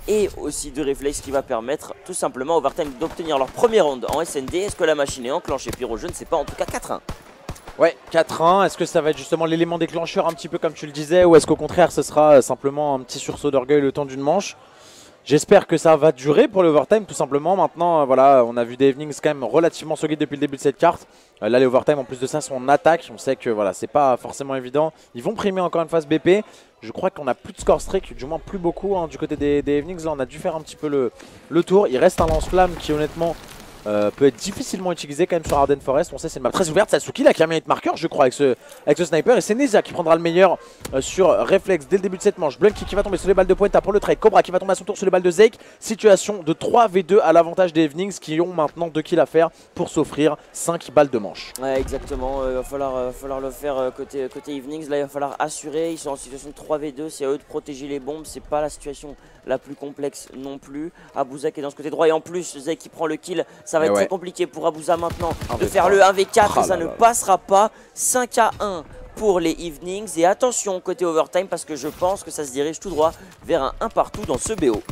et aussi de réflexe qui va permettre tout simplement à Overtime d'obtenir leur premier round en S N D. Est-ce que la machine est enclenchée, Pyro? Je ne sais pas, en tout cas quatre un. Ouais, quatre un, est-ce que ça va être justement l'élément déclencheur un petit peu comme tu le disais, ou est-ce qu'au contraire ce sera simplement un petit sursaut d'orgueil le temps d'une manche? J'espère que ça va durer pour l'overtime tout simplement. Maintenant, euh, voilà, on a vu des evenings quand même relativement solides depuis le début de cette carte. Euh, là, les overtime en plus de ça sont en attaque. On sait que voilà, c'est pas forcément évident. Ils vont primer encore une fois ce B P. Je crois qu'on a plus de score streak, du moins plus beaucoup hein, du côté des, des evenings. Là, on a dû faire un petit peu le, le tour. Il reste un lance-flamme qui honnêtement Euh, peut être difficilement utilisé quand même sur Arden Forest. On sait c'est une map très ouverte. Satsuki là qui a mis un hit marqueur je crois avec ce, avec ce sniper. Et c'est Nezia qui prendra le meilleur euh, sur Reflex dès le début de cette manche. Blunky qui va tomber sur les balles de Poenta pour le trade. Cobra qui va tomber à son tour sur les balles de Zeke. Situation de trois v deux à l'avantage des Evenings qui ont maintenant deux kills à faire pour s'offrir cinq balles de manche. Ouais exactement, il euh, va falloir, euh, falloir le faire euh, côté, côté Evenings. Là il va falloir assurer, ils sont en situation de trois v deux. C'est à eux de protéger les bombes, c'est pas la situation la plus complexe non plus. Abouza qui est dans ce côté droit et en plus Zeke qui prend le kill. Ça va et être ouais. très compliqué pour Abouza maintenant de faire le un v quatre. Oh ça ne là. passera pas. Cinq à un pour les Evenings. Et attention côté overtime parce que je pense que ça se dirige tout droit vers un un partout dans ce B O.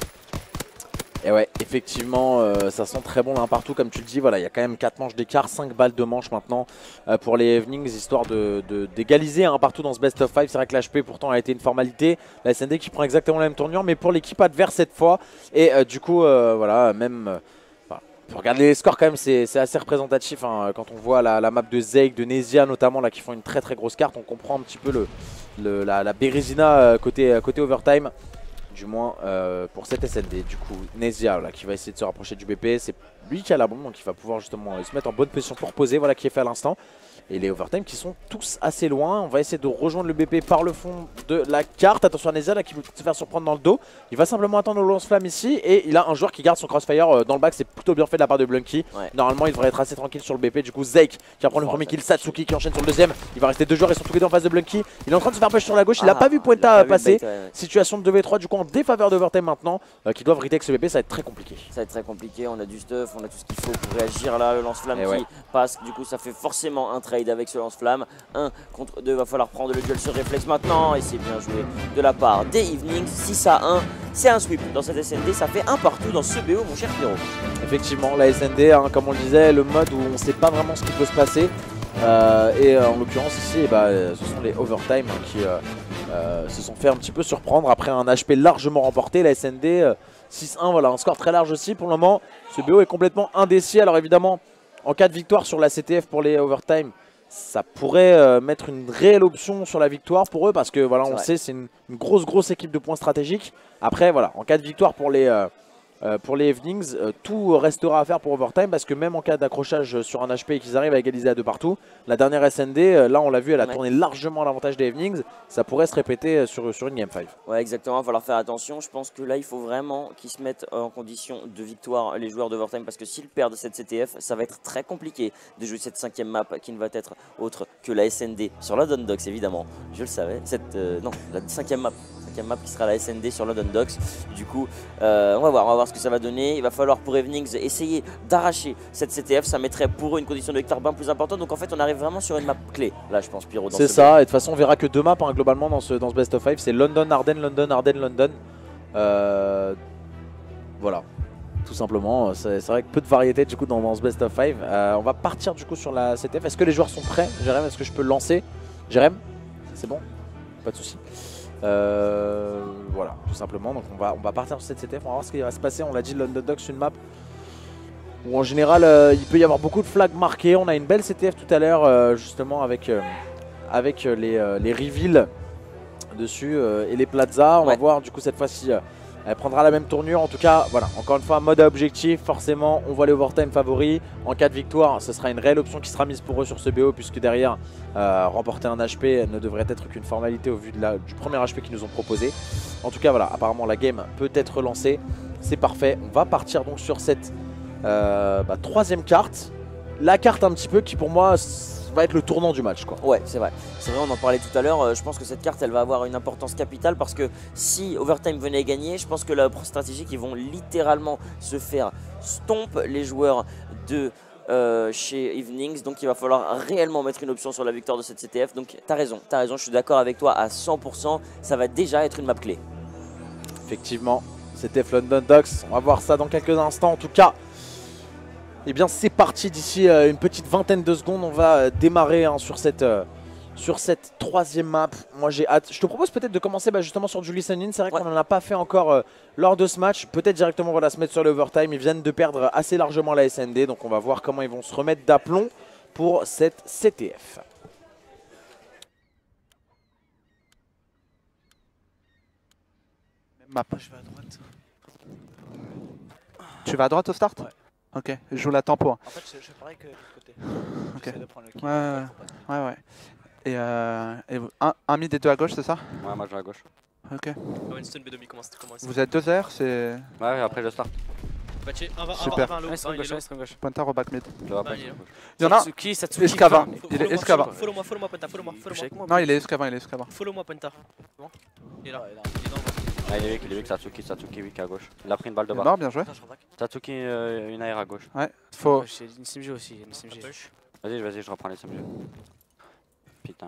Et ouais, effectivement, euh, ça sent très bon là, un partout, comme tu le dis. Voilà, il y a quand même quatre manches d'écart, cinq balles de manche maintenant euh, pour les Evenings, histoire de d'égaliser un partout dans ce best of five. C'est vrai que l'H P pourtant a été une formalité. La S N D qui prend exactement la même tournure, mais pour l'équipe adverse cette fois. Et euh, du coup, euh, voilà, même... Euh, Pour regarder les scores quand même, c'est assez représentatif hein. Quand on voit la, la map de Zeke, de Nezia notamment là qui font une très très grosse carte, on comprend un petit peu le, le, la, la Bérésina côté, côté overtime. Du moins euh, pour cette S N D. Du coup Nezia là, qui va essayer de se rapprocher du B P, c'est lui qui a la bombe donc il va pouvoir justement se mettre en bonne position pour poser, voilà qui est fait à l'instant. Et les overtime qui sont tous assez loin. On va essayer de rejoindre le B P par le fond de la carte. Attention à Nezia là qui peut se faire surprendre dans le dos. Il va simplement attendre le lance-flamme ici. Et il a un joueur qui garde son crossfire dans le back. C'est plutôt bien fait de la part de Blunky. Ouais. Normalement il devrait être assez tranquille sur le B P. Du coup Zeke qui va prendre le premier kill. Satsuki qui enchaîne sur le deuxième. Il va rester deux joueurs, ils sont tous les deux en face de Blunky. Il est en train de se faire push sur la gauche. Il n'a ah, pas vu Poenta passer. Bait, ouais, ouais. Situation de deux v trois du coup en défaveur d'overtime maintenant. Euh, qui doivent retake ce B P. Ça va être très compliqué. Ça va être très compliqué. On a du stuff, on a tout ce qu'il faut pour réagir là. Le lance-flamme qui ouais. passe. Du coup ça fait forcément un trade avec ce lance-flamme. un contre deux, va falloir prendre le duel sur réflexe maintenant et c'est bien joué de la part des Evenings. Six à un, c'est un sweep dans cette S N D, ça fait un partout dans ce B O mon cher Pyro. Effectivement la S N D hein, comme on le disait, le mode où on ne sait pas vraiment ce qui peut se passer euh, et euh, en l'occurrence ici bah, ce sont les overtime hein, qui euh, euh, se sont fait un petit peu surprendre après un H P largement remporté. La S N D euh, six un, voilà un score très large aussi pour le moment. Ce B O est complètement indécis. Alors évidemment en cas de victoire sur la C T F pour les overtime, ça pourrait euh, mettre une réelle option sur la victoire pour eux parce que voilà on le sait c'est une, une grosse grosse équipe de points stratégiques. Après voilà en cas de victoire pour les, euh, euh, pour les Evenings euh, tout restera à faire pour overtime parce que même en cas d'accrochage sur un H P et qu'ils arrivent à égaliser à deux partout, la dernière S N D euh, là on l'a vu elle a ouais. tourné largement à l'avantage des Evenings, ça pourrait se répéter sur, sur une game cinq. Ouais exactement, il va falloir faire attention. Je pense que là il faut vraiment qu'ils se mettent en condition de victoire les joueurs d'overtime parce que s'ils perdent cette C T F ça va être très compliqué de jouer cette cinquième map qui ne va être autre que la S N D sur London Docks évidemment, je le savais, cette, euh, non la cinquième map cinquième map qui sera la S N D sur London Docks. Du coup euh, on va voir, on va voir ce que ça va donner. Il va falloir pour Evenings essayer d'arracher cette C T F, ça mettrait pour eux une condition de victoire bien plus importante. Donc en fait on arrive vraiment sur une map clé là je pense Pyro. C'est ça, et de toute façon on verra que deux maps hein, globalement dans ce, dans ce best of five, c'est London, Ardennes, London, Ardennes, London. Euh, voilà, tout simplement, c'est vrai que peu de variété du coup dans, dans ce best of five. Euh, on va partir du coup sur la C T F. Est-ce que les joueurs sont prêts? Jérém, est-ce que je peux le lancer? Jérém, c'est bon? Pas de souci. Euh, voilà, tout simplement. Donc on va, on va partir sur cette C T F, on va voir ce qui va se passer. On l'a dit, London Docks, une map où en général euh, il peut y avoir beaucoup de flags marqués. On a une belle C T F tout à l'heure euh, justement avec, euh, avec les, euh, les reveals dessus euh, et les plazas. On ouais. va voir du coup cette fois-ci euh, elle prendra la même tournure. En tout cas voilà, encore une fois mode à objectif. Forcément on voit les overtime favoris. En cas de victoire ce sera une réelle option qui sera mise pour eux sur ce B O, puisque derrière euh, remporter un H P ne devrait être qu'une formalité au vu de la, du premier H P qu'ils nous ont proposé. En tout cas voilà, apparemment la game peut être relancée, c'est parfait. On va partir donc sur cette euh, bah, troisième carte, la carte un petit peu qui pour moi va être le tournant du match quoi. Ouais c'est vrai, c'est vrai, on en parlait tout à l'heure. euh, Je pense que cette carte elle va avoir une importance capitale parce que si overtime venait gagner, je pense que la stratégie ils vont littéralement se faire stomp les joueurs de euh, chez Evenings. Donc il va falloir réellement mettre une option sur la victoire de cette C T F. Donc t'as raison, t'as raison, je suis d'accord avec toi à cent pour cent. Ça va déjà être une map clé. Effectivement, c'était London Dogs. On va voir ça dans quelques instants. En tout cas, eh bien c'est parti. D'ici euh, une petite vingtaine de secondes, on va euh, démarrer hein, sur cette... Euh, sur cette troisième map. Moi j'ai hâte. Je te propose peut-être de commencer bah, justement sur Julie Sanin. C'est vrai ouais. qu'on n'en a pas fait encore euh, lors de ce match. Peut-être directement voilà, se mettre sur le overtime. Ils viennent de perdre assez largement la S N D. Donc on va voir comment ils vont se remettre d'aplomb pour cette C T F. Map. Je vais à droite. Tu vas à droite au start? Ouais. Ok, je joue la tempo. En fait, je, je pareil que de l'autre côté. Ok. De prendre le ouais, ouais, ouais, ouais. Et, euh, et un, un mid et deux à gauche, c'est ça? Ouais, moi je vais à gauche. Ok. Winston B deux, comment c'est? Vous êtes deux airs, c'est... Ouais, après je start. Super. Pointa au back mid. Je vais pas. Il y en a Escava. Il est Escava. Follow moi, follow moi, Pointa, follow moi, follow moi. Non, il est Escava, il est Escava. Follow moi, Pointa. Il est là. Ah, il est weak, il est weak, Satsuki, Satsuki weak à gauche. Il a pris une balle de barre. Mort, bien joué. Satsuki, euh, une A R à gauche. Ouais, faut... J'ai une S M G aussi, une S M G. Vas-y, vas-y, je reprends les S M G. Putain.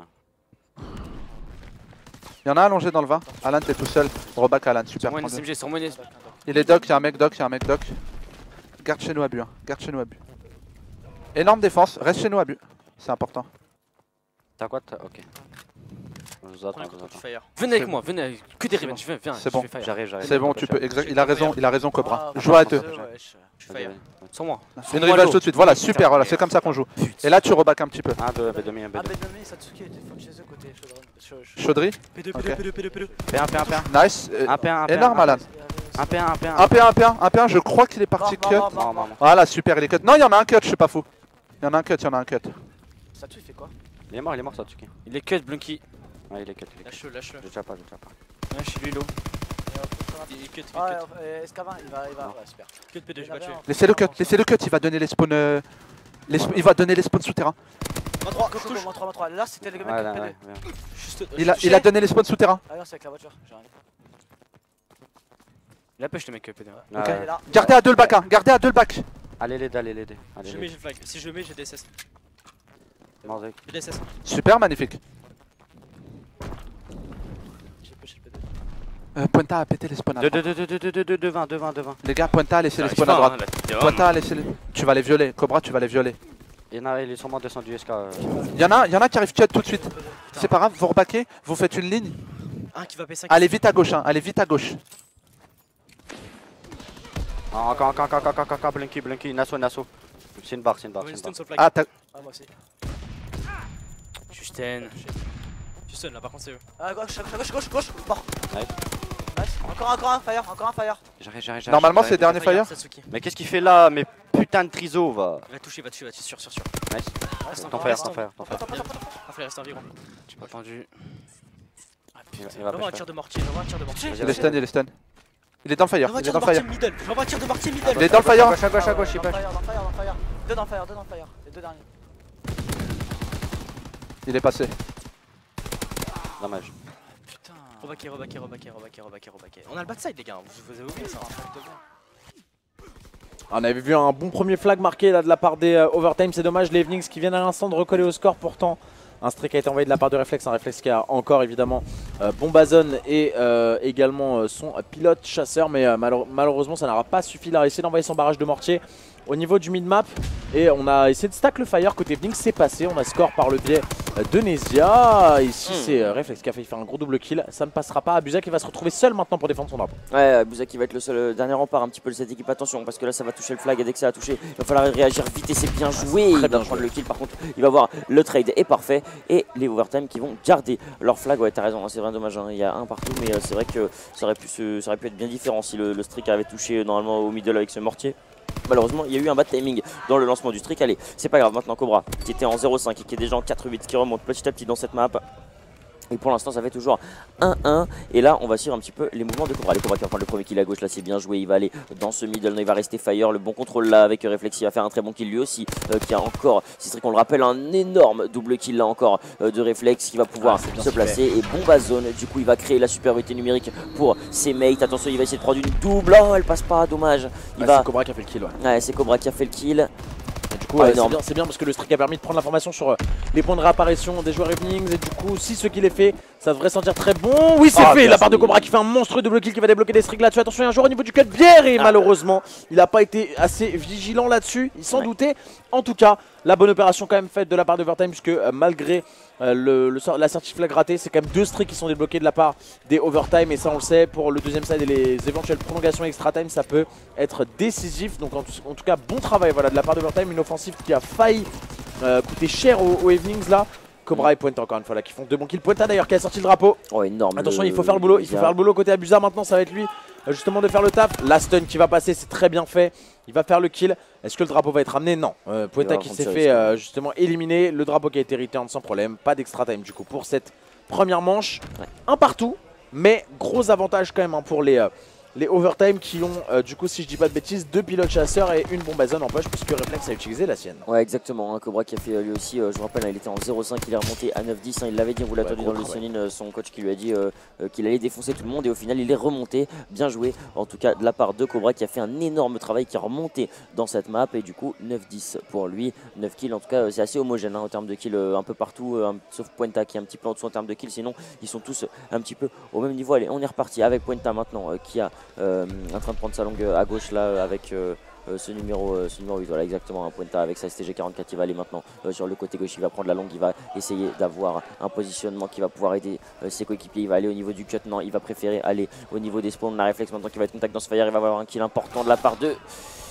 Il y en a allongé dans le vin. Alan, t'es tout seul. Reback Alan, super. Sur moi, une S M G, sur moi, une S M G. Il est doc, il y a un mec doc, il y a un mec doc. Garde chez nous à but, hein. Garde chez nous à but. Énorme défense, reste chez nous à but. C'est important. T'as quoi? Ok. Je vous attends, je vous attends. Venez avec moi, venez, que des revenge, viens, viens. C'est bon, j'arrive, j'arrive. C'est bon, tu peux, exact. Il a raison, il a raison Cobra. Joue à deux. Sur moi. Une rivage tout de suite, voilà, super, voilà, c'est comme ça qu'on joue. Et là tu reback un petit peu. Un, deux, B deux, un B deux. Ah, B deux, Satsuki, il faut que chez eux côté Chaudry. P deux, P deux, P deux, P deux, P deux. P un, P un, P un. Nice. un P un, énorme Alan. un P un, un P un. un P un, un P un, un P un, je crois qu'il est parti cut. Voilà, super, il est cut. Non, il y en a un cut, je suis pas fou. Il y en a un cut, il y en a un cut. Satsu, il fait quoi? Il est mort, il est mort, Satsuki. Il est cut, Blunky. Ouais, il est cut, il est cut. Lâche-le, lâche-le. Je tiens pas, je tiens pas. Ouais, je suis lui, low. Il est cut, il est cut. Ah, Escavin, il va, il va. Ouais, super. Cut P deux, je vais tuer. Laissez le cut, laissez le cut, il va donner les spawns. Euh, les sp il va donner les spawns souterrains. moins trois, moins trois, moins trois. Là, c'était le mec ouais, P deux. Ouais, Juste, il, a, il a donné les spawns souterrains. Ah non, c'est avec la voiture. Il a push le mec P deux. Ouais. Okay. Ouais. Gardez à deux le back, hein. Gardez à deux le back. Allez l'aider, allez l'aider. Je mets, je flag. Si je mets, j'ai D S S. J'ai D S S. Super, magnifique. Euh, Pointa a pété les spawns à droite. deux vingt, deux vingt, deux vingt. Les gars, Pointa a laissé les spawns à droite. Pointa a laissé les... Tu vas les violer, Cobra, tu vas les violer. Il y en a, il est sûrement descendu S K. Euh... Il y en a, il y en a qui arrivent cut tout de suite. C'est pas grave, vous rebaquez, vous faites une ligne. Un qui va P cinq. Allez vite à gauche, hein, allez vite à gauche. Ah, encore, encore, encore, encore, encore, encore, Blunky, Blunky, Nasso, Nasso. C'est une barre, c'est une barre. Ah, t'as. Ah, moi aussi. Je suis stun. Je suis stun là, par contre, c'est eux. Ah, gauche, gauche, gauche, gauche. Mort. Nice. Encore, encore un fire, encore un fire. J'arrive, j'arrive, j'arrive. Normalement, c'est dernier fire. Mais qu'est-ce qu'il fait là? Mais putain de triso, va. Il va toucher, il va toucher, il va toucher, sûr, sûr, sûr. Nice. Ton fire, ton fire, ton fire. Un fire, reste un vivant. J'ai pas entendu. Il va avoir un tir de mortier, il va avoir un tir de mortier. Il est stun, il est stun. Il est dans le fire, il est dans le fire. Je vais avoir un tir de mortier middle. Il est dans le fire. À gauche, à gauche, à gauche, il passe. Dans le fire, dans le fire. Deux dans le fire, deux dans le fire. Les deux derniers. Il est passé. Dommage. Putain. Rebaquer, rebaquer, rebaquer, rebaquer, rebaquer, rebaquer. On a le backside, les gars. Vous avez oublié ça. On avait vu un bon premier flag marqué là de la part des euh, Overtime. C'est dommage, les Evenings qui viennent à l'instant de recoller au score. Pourtant, un streak a été envoyé de la part de Reflex. Un Reflex qui a encore évidemment euh, Bombazone et euh, également euh, son pilote chasseur. Mais euh, malheure malheureusement, ça n'aura pas suffi. Il a essayé d'envoyer son barrage de mortier au niveau du mid-map. Et on a essayé de stack le fire côté Evenings. C'est passé. On a score par le biais de Nezia. Ici, mm. c'est euh, Reflex qui a failli faire un gros double kill. Ça ne passera pas. Abuzak qui va se retrouver seul maintenant pour défendre son drapeau. Ouais, Abuzak qui va être le seul euh, dernier rempart un petit peu de cette équipe. Attention, parce que là, ça va toucher le flag. Et dès que ça va toucher, il va falloir réagir vite. Et c'est bien joué. Il va prendre joué. le kill. Par contre, il va voir le trade est parfait. Et les Overtime qui vont garder leur flag. Ouais, t'as raison. C'est vraiment dommage. Hein. Il y a un partout. Mais euh, c'est vrai que ça aurait, pu se, ça aurait pu être bien différent si le, le streak avait touché euh, normalement au middle avec ce mortier. Malheureusement, il y a eu un bad timing dans le lancement du streak. Allez, c'est pas grave. Maintenant, Cobra, qui était en zéro cinq et qui est déjà en quatre huit, qui remonte petit à petit dans cette map. Et pour l'instant, ça fait toujours un un. Et là, on va suivre un petit peu les mouvements de Cobra. Les Cobra qui va prendre le premier kill à gauche. Là, c'est bien joué. Il va aller dans ce middle. Il va rester fire. Le bon contrôle là avec Reflex. Il va faire un très bon kill lui aussi. Euh, qui a encore, si c'est qu'on le rappelle, un énorme double kill là encore euh, de Reflex qui va pouvoir ah, se placer. Et Bombazone, du coup, il va créer la supériorité numérique pour ses mates. Attention, il va essayer de prendre une double. Oh, elle passe pas. Dommage. Il ah, va. C'est Cobra qui a fait le kill. Ouais, ouais c'est Cobra qui a fait le kill. coup ah, euh, c'est bien, c'est bien parce que le streak a permis de prendre l'information sur euh, les points de réapparition des joueurs Evenings. Et du coup si ce qu'il est fait, ça devrait sentir très bon. Oui c'est ah, fait, la part de oui. Cobra qui fait un monstrueux double kill qui va débloquer des streaks là-dessus. Attention il y a un joueur au niveau du cut bière et ah. malheureusement il n'a pas été assez vigilant là-dessus, il s'en ouais. doutait. En tout cas la bonne opération quand même faite de la part d'Overtime puisque euh, malgré euh, le, le, la certif flag ratée, c'est quand même deux streaks qui sont débloqués de la part des Overtime et ça on le sait pour le deuxième side et les éventuelles prolongations extra time ça peut être décisif. Donc en tout, en tout cas bon travail voilà, de la part d'Overtime, une offensive qui a failli euh, coûter cher aux, aux Evenings là. Cobra et Pointa encore une fois là qui font deux bons kills. Pointa d'ailleurs qui a sorti le drapeau. Oh énorme. Attention il faut faire le boulot, il faut faire le boulot côté Abusa maintenant, ça va être lui justement de faire le taf. La stun qui va passer, c'est très bien fait. Il va faire le kill. Est-ce que le drapeau va être ramené? Non. Euh, Pointa qui s'est fait euh, justement éliminer. Le drapeau qui a été return sans problème. Pas d'extra time du coup pour cette première manche. Ouais. Un partout. Mais gros avantage quand même hein, pour les, euh, les Overtime qui ont euh, du coup si je dis pas de bêtises deux pilotes chasseurs et une bombe à zone en poche puisque Reflex a utilisé la sienne. Ouais exactement, hein, Cobra qui a fait lui aussi, euh, je vous rappelle hein, il était en zéro cinq, il est remonté à neuf dix, hein, il l'avait dit, on vous l'a entendu dans le listening, euh, son coach qui lui a dit euh, euh, qu'il allait défoncer tout le monde et au final il est remonté, bien joué en tout cas de la part de Cobra qui a fait un énorme travail, qui est remonté dans cette map et du coup neuf dix pour lui, neuf kills en tout cas euh, c'est assez homogène hein, en termes de kills euh, un peu partout, euh, sauf Pointa qui est un petit peu en dessous en termes de kills, sinon ils sont tous un petit peu au même niveau. Allez on est reparti avec Pointa maintenant euh, qui a euh, un train de prendre sa longue à gauche là avec euh, euh, ce, numéro, euh, ce numéro huit, voilà exactement un Pointa avec sa S T G quarante-quatre, il va aller maintenant euh, sur le côté gauche, il va prendre la longue, il va essayer d'avoir un positionnement qui va pouvoir aider euh, ses coéquipiers, il va aller au niveau du cut, non il va préférer aller au niveau des spawns, la Reflex maintenant qui va être contact dans ce fire, il va avoir un kill important de la part de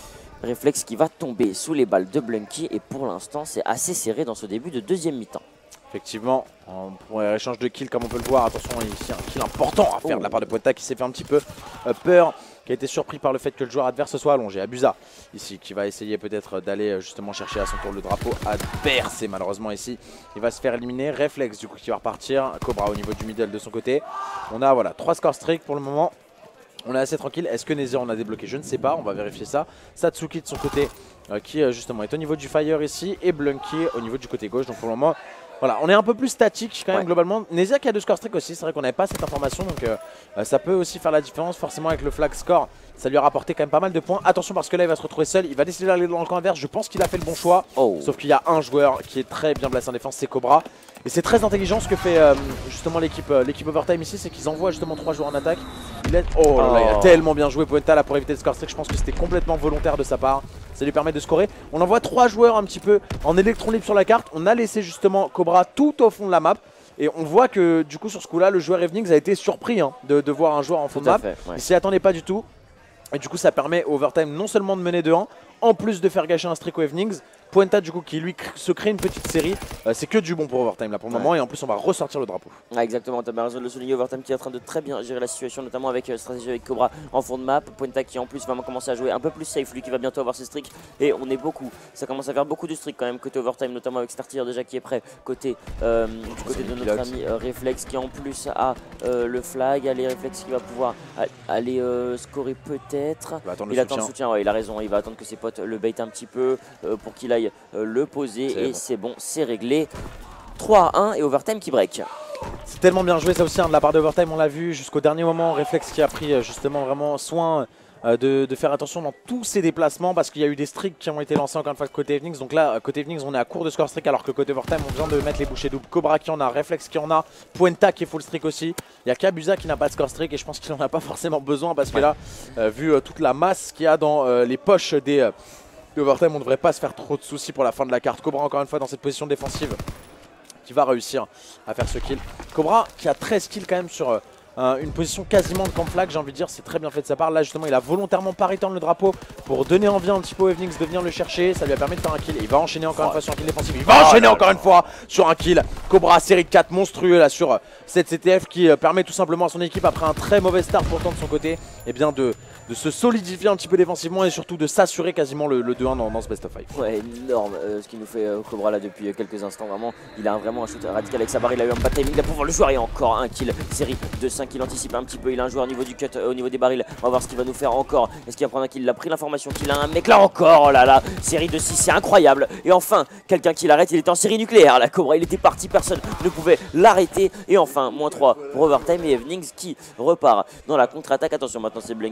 Reflex qui va tomber sous les balles de Blunky et pour l'instant c'est assez serré dans ce début de deuxième mi-temps. Effectivement, pour l'échange de kills comme on peut le voir, attention ici un kill important à faire oh. de la part de Pointa qui s'est fait un petit peu euh, peur, qui a été surpris par le fait que le joueur adverse soit allongé. Abusa ici qui va essayer peut-être d'aller justement chercher à son tour le drapeau adverse et malheureusement ici il va se faire éliminer. Reflex du coup qui va repartir, Cobra au niveau du middle de son côté. On a voilà trois scores streak pour le moment. On est assez tranquille. Est-ce que Nether on a débloqué? Je ne sais pas, on va vérifier ça. Satsuki de son côté euh, qui euh, justement est au niveau du fire ici et Blunky au niveau du côté gauche. Donc pour le moment voilà, on est un peu plus statique quand même ouais. globalement. Nether qui a deux scores streak aussi, c'est vrai qu'on n'avait pas cette information donc euh, euh, ça peut aussi faire la différence forcément avec le flag score. Ça lui a rapporté quand même pas mal de points. Attention parce que là il va se retrouver seul, il va décider d'aller dans le camp adverse. Je pense qu'il a fait le bon choix, oh. sauf qu'il y a un joueur qui est très bien placé en défense, c'est Cobra. Et c'est très intelligent ce que fait euh, justement l'équipe euh, l'équipe Overtime ici, c'est qu'ils envoient justement trois joueurs en attaque. Il est... Oh là là, il a tellement bien joué Pointa là pour éviter le score streak, je pense que c'était complètement volontaire de sa part. Ça lui permet de scorer. On envoie trois joueurs un petit peu en électron libre sur la carte. On a laissé justement Cobra tout au fond de la map. Et on voit que du coup sur ce coup là, le joueur Evenings a été surpris hein, de, de voir un joueur en fond de map. Fait, ouais. Il s'y attendait pas du tout. Et du coup ça permet au Overtime non seulement de mener deux un, en plus de faire gâcher un streak au Evenings. Pointa du coup qui lui se crée une petite série, euh, c'est que du bon pour Overtime là pour le ouais. moment et en plus on va ressortir le drapeau. Ah, exactement, tu as bien raison de le souligner, Overtime qui est en train de très bien gérer la situation notamment avec euh, stratégie avec Cobra en fond de map, Pointa qui en plus va commencer à jouer un peu plus safe, lui qui va bientôt avoir ses streaks et on est beaucoup, ça commence à faire beaucoup de streaks quand même côté Overtime notamment avec Startier déjà qui est prêt côté, euh, du côté de notre ami euh, Reflex qui en plus a euh, le flag, allez Reflex qui va pouvoir aller euh, scorer peut-être, il, il attend le soutien, ouais, il a raison, il va attendre que ses potes le bait un petit peu euh, pour qu'il aille euh, le poser et bon. C'est bon, c'est réglé. trois à un et Overtime qui break. C'est tellement bien joué ça aussi hein, de la part de Overtime, on l'a vu jusqu'au dernier moment. Reflex qui a pris euh, justement vraiment soin euh, de, de faire attention dans tous ses déplacements parce qu'il y a eu des streaks qui ont été lancés encore une fois côté Evenings. Donc là, côté Evenings, on est à court de score streak alors que côté Overtime, on a besoin de mettre les bouchées doubles. Cobra qui en a, Reflex qui en a, Pointa qui est full streak aussi. Il y a qu'Abusa qui n'a pas de score streak et je pense qu'il n'en a pas forcément besoin parce que là, euh, vu euh, toute la masse qu'il y a dans euh, les poches des... Euh, Overtime, on ne devrait pas se faire trop de soucis pour la fin de la carte. Cobra encore une fois dans cette position défensive qui va réussir à faire ce kill. Cobra qui a treize kills quand même sur euh, une position quasiment de camp flag, j'ai envie de dire, c'est très bien fait de sa part. Là justement il a volontairement pas return le drapeau pour donner envie un petit peu aux Evenings de venir le chercher. Ça lui a permis de faire un kill. Il va enchaîner encore une fois sur un kill défensif. Il va enchaîner encore une fois sur un kill. Cobra série de quatre monstrueux là sur cette C T F qui euh, permet tout simplement à son équipe après un très mauvais start pourtant de son côté et bien de... de se solidifier un petit peu défensivement et surtout de s'assurer quasiment le, le deux un dans, dans ce best of five. Ouais, énorme euh, ce qu'il nous fait euh, Cobra là depuis euh, quelques instants. Vraiment, il a vraiment un shoot radical avec sa barre. Il a eu un bad timing, il va pouvoir le jouer et encore un kill. Série de cinq, il anticipe un petit peu. Il a un joueur au niveau du cut, euh, au niveau des barils. On va voir ce qu'il va nous faire encore. Est-ce qu'il va prendre un kill? Il a pris l'information qu'il a un mec là encore. Oh là là, série de six, c'est incroyable. Et enfin, quelqu'un qui l'arrête. Il était en série nucléaire. La Cobra, il était parti, personne ne pouvait l'arrêter. Et enfin, moins trois pour Overtime et Evenings qui repart dans la contre-attaque. Attention, maintenant c'est Blunky qui va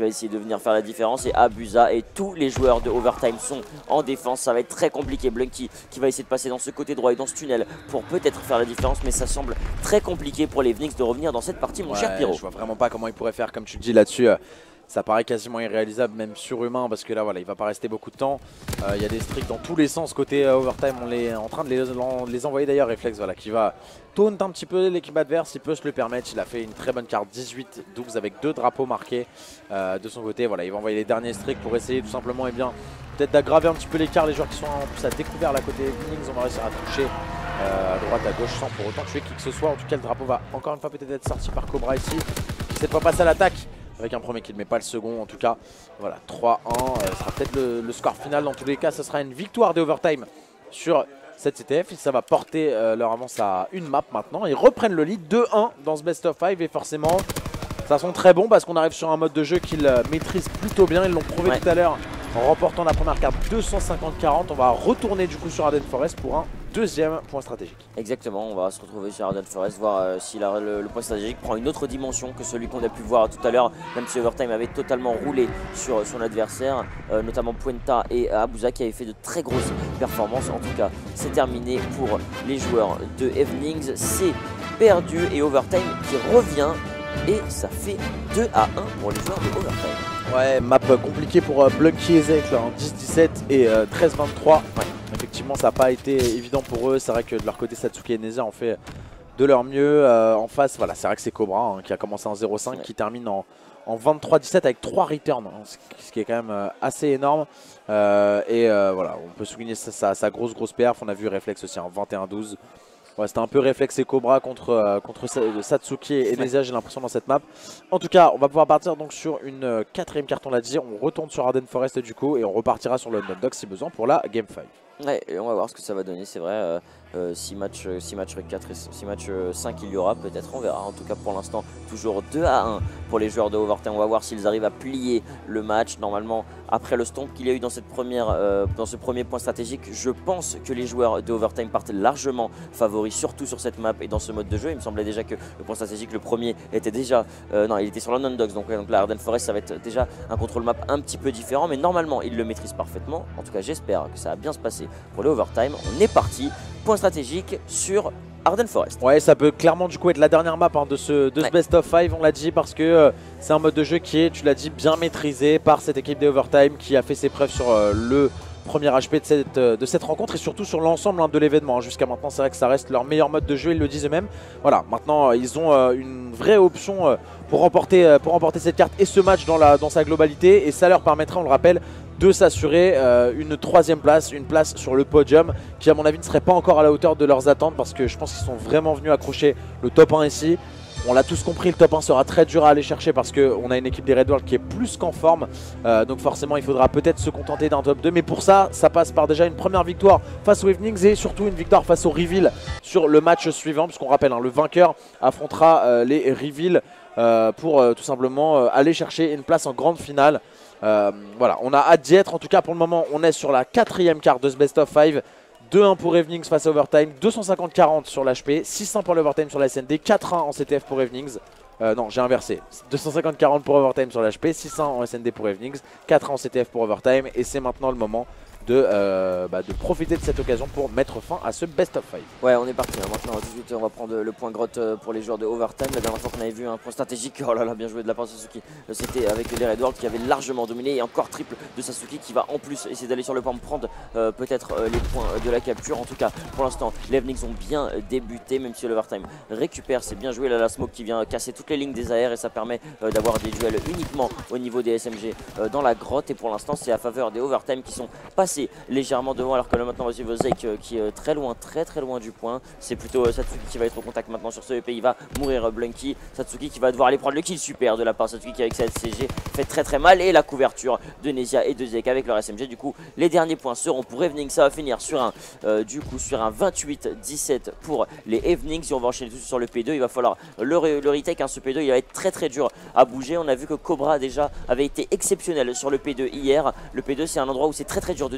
qui va essayer de venir faire la différence et Abusa et tous les joueurs de Overtime sont en défense. Ça va être très compliqué. Blunky qui va essayer de passer dans ce côté droit et dans ce tunnel pour peut-être faire la différence, mais ça semble très compliqué pour les Vnix de revenir dans cette partie, mon ouais, cher Pyro. Je vois vraiment pas comment il pourrait faire, comme tu le dis là-dessus. Euh, ça paraît quasiment irréalisable, même surhumain, parce que là, voilà, il va pas rester beaucoup de temps. Il euh, y a des streaks dans tous les sens côté euh, Overtime. On est en train de les, les envoyer d'ailleurs. Reflex, voilà, qui va taunt un petit peu l'équipe adverse. Il peut se le permettre. Il a fait une très bonne carte dix-huit douze avec deux drapeaux marqués euh, de son côté. Voilà, il va envoyer les derniers streaks pour essayer tout simplement, et bien peut-être d'aggraver un petit peu l'écart. Les joueurs qui sont en plus à découvert là côté Vnix, on va réussir à toucher euh, à droite, à gauche, sans pour autant tuer qui que ce soit. En tout cas, le drapeau va encore une fois peut-être être sorti par Cobra ici. Cette fois passe à l'attaque avec un premier kill, mais pas le second. En tout cas, voilà, trois un, euh, ce sera peut-être le, le score final. Dans tous les cas, ce sera une victoire des Overtime sur cette C T F. Et ça va porter euh, leur avance à une map maintenant. Ils reprennent le lead deux un dans ce best of five. Et forcément, ça sent très bon parce qu'on arrive sur un mode de jeu qu'ils euh, maîtrisent plutôt bien. Ils l'ont prouvé ouais. tout à l'heure en remportant la première carte deux cent cinquante quarante. On va retourner du coup sur Arden Forest pour un deuxième point stratégique. Exactement, on va se retrouver sur Arden Forest, voir euh, si la, le, le point stratégique prend une autre dimension que celui qu'on a pu voir tout à l'heure, même si Overtime avait totalement roulé sur son adversaire, euh, notamment Puenta et Abusa qui avaient fait de très grosses performances. En tout cas, c'est terminé pour les joueurs de Vnix, c'est perdu et Overtime qui revient et ça fait deux à un pour les joueurs de Overtime. Ouais, map compliquée pour euh, Blunky et Zek, hein, dix dix-sept et euh, treize vingt-trois. Ouais. Effectivement, ça n'a pas été évident pour eux. C'est vrai que de leur côté, Satsuki et Nezia ont fait de leur mieux. Euh, en face, voilà, c'est vrai que c'est Cobra hein, qui a commencé en zéro cinq, ouais. qui termine en, en vingt-trois dix-sept avec trois returns, hein, ce qui est quand même euh, assez énorme. Euh, et euh, voilà, on peut souligner sa, sa, sa grosse grosse perf. On a vu Reflex aussi en vingt et un douze. Ouais, c'était un peu Reflex et Cobra contre, euh, contre Satsuki et Nezia, j'ai l'impression, dans cette map. En tout cas, on va pouvoir partir donc sur une euh, quatrième carte, on l'a dit. On retourne sur Arden Forest du coup et on repartira sur London Dogs si besoin pour la Game cinq. Ouais, et on va voir ce que ça va donner, c'est vrai. Euh, euh, six matchs quatre et six matchs cinq il y aura, peut-être, on verra. En tout cas, pour l'instant, toujours deux à un pour les joueurs de Overtime. On va voir s'ils arrivent à plier le match. Normalement, après le stomp qu'il y a eu dans, cette première, euh, dans ce premier point stratégique, je pense que les joueurs de Overtime partent largement favoris, surtout sur cette map et dans ce mode de jeu. Il me semblait déjà que le point stratégique, le premier, était déjà... Euh, non, il était sur London Dogs, donc, ouais, donc la Arden Forest, ça va être déjà un contrôle map un petit peu différent. Mais normalement, ils le maîtrisent parfaitement. En tout cas, j'espère que ça va bien se passer pour les Overtime. On est parti, point stratégique sur Arden Forest. Ouais, ça peut clairement du coup être la dernière map hein, de ce, de ce ouais. best of five, on l'a dit, parce que euh, c'est un mode de jeu qui est, tu l'as dit, bien maîtrisé par cette équipe des Overtime qui a fait ses preuves sur euh, le premier H P de cette, euh, de cette rencontre et surtout sur l'ensemble hein, de l'événement. Hein. Jusqu'à maintenant, c'est vrai que ça reste leur meilleur mode de jeu, ils le disent eux-mêmes. Voilà, maintenant euh, ils ont euh, une vraie option euh, pour, remporter, euh, pour remporter cette carte et ce match dans, la, dans sa globalité, et ça leur permettra, on le rappelle, de s'assurer euh, une troisième place, une place sur le podium qui à mon avis ne serait pas encore à la hauteur de leurs attentes parce que je pense qu'ils sont vraiment venus accrocher le top un ici. On l'a tous compris, le top un sera très dur à aller chercher parce qu'on a une équipe des Red World qui est plus qu'en forme. Euh, donc forcément, il faudra peut-être se contenter d'un top deux. Mais pour ça, ça passe par déjà une première victoire face aux Evenings et surtout une victoire face aux Reveal sur le match suivant. Puisqu'on rappelle, hein, le vainqueur affrontera euh, les Reveal euh, pour euh, tout simplement euh, aller chercher une place en grande finale. Euh, voilà, on a hâte d'y être. En tout cas, pour le moment, on est sur la quatrième carte de ce best of five. deux un pour Evenings face à Overtime, deux cent cinquante quarante sur l'H P, six un pour l'Overtime sur la S N D, quatre un en C T F pour Evenings. Euh, non, j'ai inversé. deux cent cinquante quarante pour Overtime sur l'H P, six un en S N D pour Evenings, quatre un en C T F pour Overtime. Et c'est maintenant le moment de, euh, bah, de profiter de cette occasion pour mettre fin à ce best of five. Ouais, on est parti. Hein. Maintenant à dix-huit heures, on va prendre le point grotte pour les joueurs de Overtime. La dernière fois qu'on avait vu un point stratégique, oh là là, bien joué de la part de Sasuke, c'était avec les Red World qui avaient largement dominé, et encore triple de Sasuke qui va en plus essayer d'aller sur le point, prendre euh, peut-être euh, les points de la capture. En tout cas, pour l'instant, les Evenings ont bien débuté, même si l'Overtime récupère. C'est bien joué là, la smoke qui vient casser toutes les lignes des A R et ça permet euh, d'avoir des duels uniquement au niveau des S M G euh, dans la grotte. Et pour l'instant, c'est à faveur des Overtime qui sont passés légèrement devant, alors que là maintenant on va suivre Zeke euh, qui est très loin, très très loin du point. C'est plutôt euh, Satsuki qui va être au contact maintenant sur ce E P. Il va mourir euh, Blunky. Satsuki qui va devoir aller prendre le kill super de la part de Satsuki qui avec sa S C G fait très très mal, et la couverture de Nezia et de Zeke avec leur S M G. Du coup, les derniers points seront pour Evenings. Ça va finir sur un euh, du coup sur un vingt-huit dix-sept pour les Evenings. Si on va enchaîner tout sur le P deux, il va falloir le, le retake. Hein, ce P deux il va être très très dur à bouger. On a vu que Cobra déjà avait été exceptionnel sur le P deux hier. Le P deux c'est un endroit où c'est très très dur de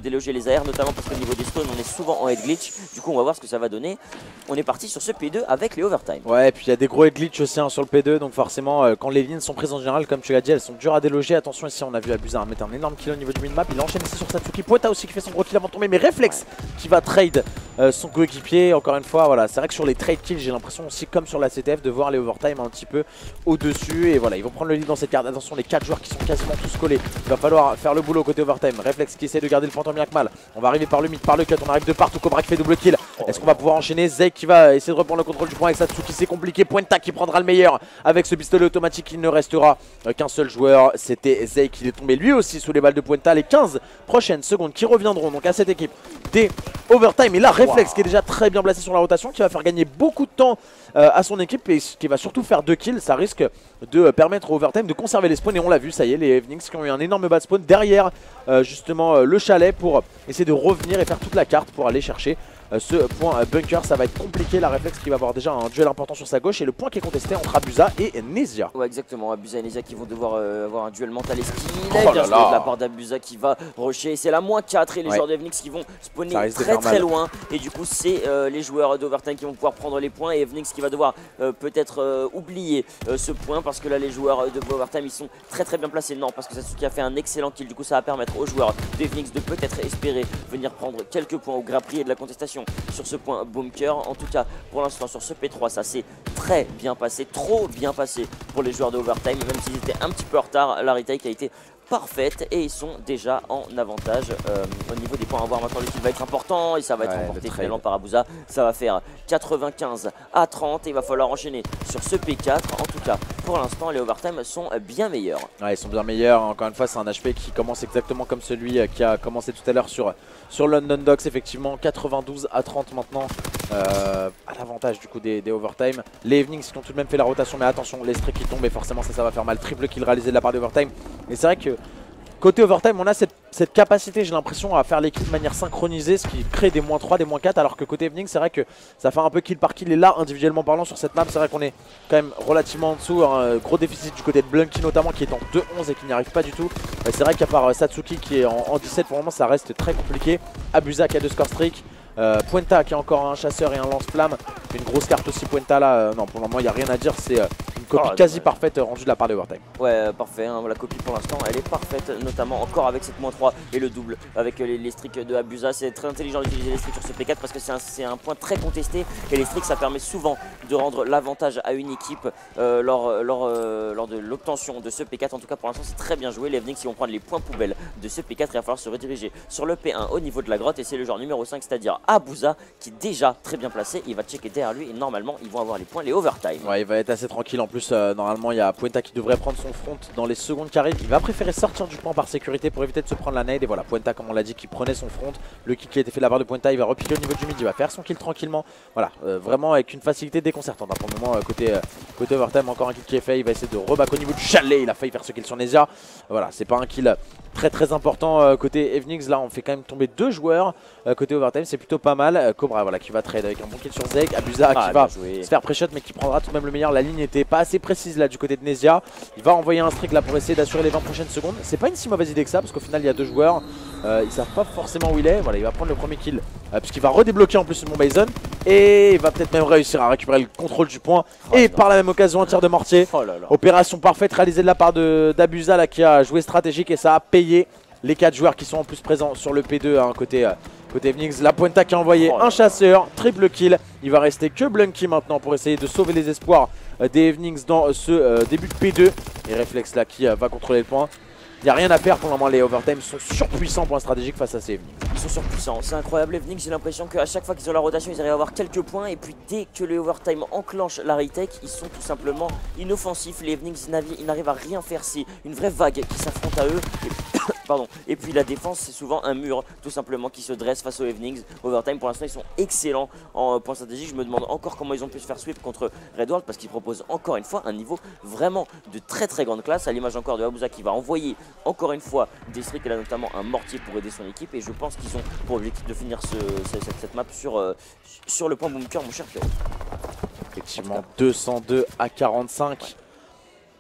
déloger les A R, notamment parce qu'au niveau des spawns on est souvent en head glitch. Du coup on va voir ce que ça va donner. On est parti sur ce P deux avec les overtime. Ouais, et puis il y a des gros head glitch aussi hein, sur le P deux, donc forcément euh, quand les lignes sont prises en général, comme tu l'as dit, elles sont dures à déloger. Attention ici, on a vu Abusa mettre un énorme kill au niveau du minimap. Il enchaîne ici sur Satsuki. Poeta aussi qui fait son gros kill avant de tomber, mais Reflex ouais. qui va trade euh, son coéquipier. Encore une fois, voilà, c'est vrai que sur les trade kills, j'ai l'impression aussi, comme sur la C T F, de voir les overtime un petit peu au-dessus. Et voilà, ils vont prendre le lead dans cette carte. Attention, les quatre joueurs qui sont quasiment tous collés. Il va falloir faire le boulot côté overtime. Reflex qui essaie de garder le fantôme bien que mal. On va arriver par le mid, par le cut, on arrive de partout. Cobra qui fait double kill. Est-ce qu'on va pouvoir enchaîner? Zeke qui va essayer de reprendre le contrôle du point avec Satsuki, c'est compliqué. Poenta qui prendra le meilleur avec ce pistolet automatique. Il ne restera qu'un seul joueur, c'était Zeke. Il est tombé lui aussi sous les balles de Poenta. Les quinze prochaines secondes qui reviendront donc à cette équipe des overtime. Et là, Reflex wow. qui est déjà très bien placé sur la rotation, qui va faire gagner beaucoup de temps euh, à son équipe et qui va surtout faire deux kills. Ça risque de euh, permettre au overtime de conserver les spawns. Et on l'a vu, ça y est, les Evenings qui ont eu un énorme bas de spawn derrière euh, justement euh, le chalet pour essayer de revenir et faire toute la carte pour aller chercher ce point bunker. Ça va être compliqué. La Reflex qui va avoir déjà un duel important sur sa gauche et le point qui est contesté entre Abusa et Nezia. Ouais, exactement, Abusa et Nezia qui vont devoir euh, avoir un duel mental et skill. Oh bien là joué là. de la part d'Abusa qui va rusher. C'est la moins quatre et les ouais. joueurs d'Evenix qui vont spawner très très loin. Et du coup c'est euh, les joueurs d'Overtime qui vont pouvoir prendre les points et Evenix qui va devoir euh, peut-être euh, oublier euh, ce point parce que là les joueurs de Overtime ils sont très très bien placés. Non, parce que Satsuki a fait un excellent kill. Du coup ça va permettre aux joueurs d'Evenix de peut-être espérer venir prendre quelques points au Grappri et de la contestation sur ce point bunker. En tout cas pour l'instant sur ce P trois ça s'est très bien passé, trop bien passé pour les joueurs de Overtime, même s'ils étaient un petit peu en retard. La retake a été parfaite et ils sont déjà en avantage euh, au niveau des points à voir. Maintenant le kill va être important et ça va être ouais, remporté finalement par Abusa. Ça va faire quatre-vingt-quinze à trente et il va falloir enchaîner sur ce P quatre. En tout cas pour l'instant les overtime sont bien meilleurs. Ouais, ils sont bien meilleurs. Encore une fois c'est un H P qui commence exactement comme celui qui a commencé tout à l'heure sur, sur London Docks. Effectivement quatre-vingt-douze à trente maintenant euh, à l'avantage du coup des, des overtime. Les Evenings qui ont tout de même fait la rotation, mais attention les streaks qui tombent et forcément ça ça va faire mal. Triple kill réalisé de la part des overtime. Et c'est vrai que côté overtime, on a cette, cette capacité, j'ai l'impression, à faire les kills de manière synchronisée, ce qui crée des moins trois, des moins quatre, alors que côté Evening, c'est vrai que ça fait un peu kill par kill. Et là, individuellement parlant, sur cette map, c'est vrai qu'on est quand même relativement en dessous. Un gros déficit du côté de Blunky notamment, qui est en deux onze et qui n'y arrive pas du tout. C'est vrai qu'à part Satsuki qui est en, en dix-sept, pour le moment, ça reste très compliqué. Abusa qui a deux score streak. Euh, Poenta qui a encore un chasseur et un lance-flamme. Une grosse carte aussi, Poenta là. Euh, non, pour le moment, il n'y a rien à dire. C'est euh, une copie oh, quasi ouais. parfaite euh, rendue de la part de Overtime. Ouais, euh, parfait. Hein, la copie pour l'instant, elle est parfaite, notamment encore avec cette moins trois et le double avec euh, les, les streaks de Abusa. C'est très intelligent d'utiliser les streaks sur ce P quatre parce que c'est un, un point très contesté. Et les streaks, ça permet souvent de rendre l'avantage à une équipe euh, lors, lors, euh, lors de l'obtention de ce P quatre. En tout cas, pour l'instant, c'est très bien joué. Les Evenings qui vont prendre les points poubelles de ce P quatre. Il va falloir se rediriger sur le P un au niveau de la grotte. Et c'est le joueur numéro cinq, c'est-à-dire Abusa, qui est déjà très bien placé. Il va checker derrière lui et normalement ils vont avoir les points, les overtime. Ouais, il va être assez tranquille. En plus euh, normalement il y a Poenta qui devrait prendre son front dans les secondes qui arrivent. Il va préférer sortir du point par sécurité pour éviter de se prendre la nade. Et voilà, Poenta comme on l'a dit qui prenait son front. Le kill qui a été fait de la part de Poenta, il va repiquer au niveau du mid, il va faire son kill tranquillement. Voilà, euh, vraiment avec une facilité déconcertante hein. Pour le moment euh, côté, euh, côté overtime, encore un kill qui est fait. Il va essayer de reback au niveau du chalet. Il a failli faire ce kill sur Nezia. Voilà, c'est pas un kill très très important euh, côté Evenings. Là on fait quand même tomber deux joueurs euh, côté overtime, c'est plutôt pas mal. euh, Cobra voilà qui va trade avec un bon kill sur Zeke. Abusa ah, qui va joué. se faire pré-shot mais qui prendra tout de même le meilleur. La ligne n'était pas assez précise là du côté de Nezia. Il va envoyer un streak là pour essayer d'assurer les vingt prochaines secondes. C'est pas une si mauvaise idée que ça parce qu'au final il y a deux joueurs, euh, ils savent pas forcément où il est. Voilà, il va prendre le premier kill euh, puisqu'il va redébloquer en plus mon Bison et il va peut-être même réussir à récupérer le contrôle du point. Oh et non. par la même occasion un tir de mortier. Oh là là. Opération parfaite réalisée de la part d'Abusa là qui a joué stratégique et ça a payé. Les quatre joueurs qui sont en plus présents sur le P deux hein, côté, euh, côté Evenings. La Poenta qui a envoyé oh un chasseur, triple kill. Il va rester que Blunky maintenant pour essayer de sauver les espoirs euh, des Evenings dans euh, ce euh, début de P deux. Et Reflex là qui euh, va contrôler le point. Il n'y a rien à faire pour le moment, les overtime sont surpuissants point stratégique face à ces Evenings. Ils sont surpuissants, c'est incroyable. Evenings, j'ai l'impression qu'à chaque fois qu'ils ont la rotation, ils arrivent à avoir quelques points. Et puis dès que les overtime enclenchent la retake, ils sont tout simplement inoffensifs. Les Evenings, ils n'arrivent à rien faire. C'est une vraie vague qui s'affronte à eux. Et... Pardon. Et puis la défense, c'est souvent un mur tout simplement qui se dresse face aux Evenings. Overtime, pour l'instant, ils sont excellents en point stratégique. Je me demande encore comment ils ont pu se faire sweep contre Red World parce qu'ils proposent encore une fois un niveau vraiment de très très grande classe. À l'image encore de Abusa qui va envoyer encore une fois des streaks. Elle a notamment un mortier pour aider son équipe. Et je pense qu'ils ont pour objectif de finir ce, cette, cette map sur, euh, sur le point bunker, mon cher Pierrot. Effectivement, deux cent deux à quarante-cinq.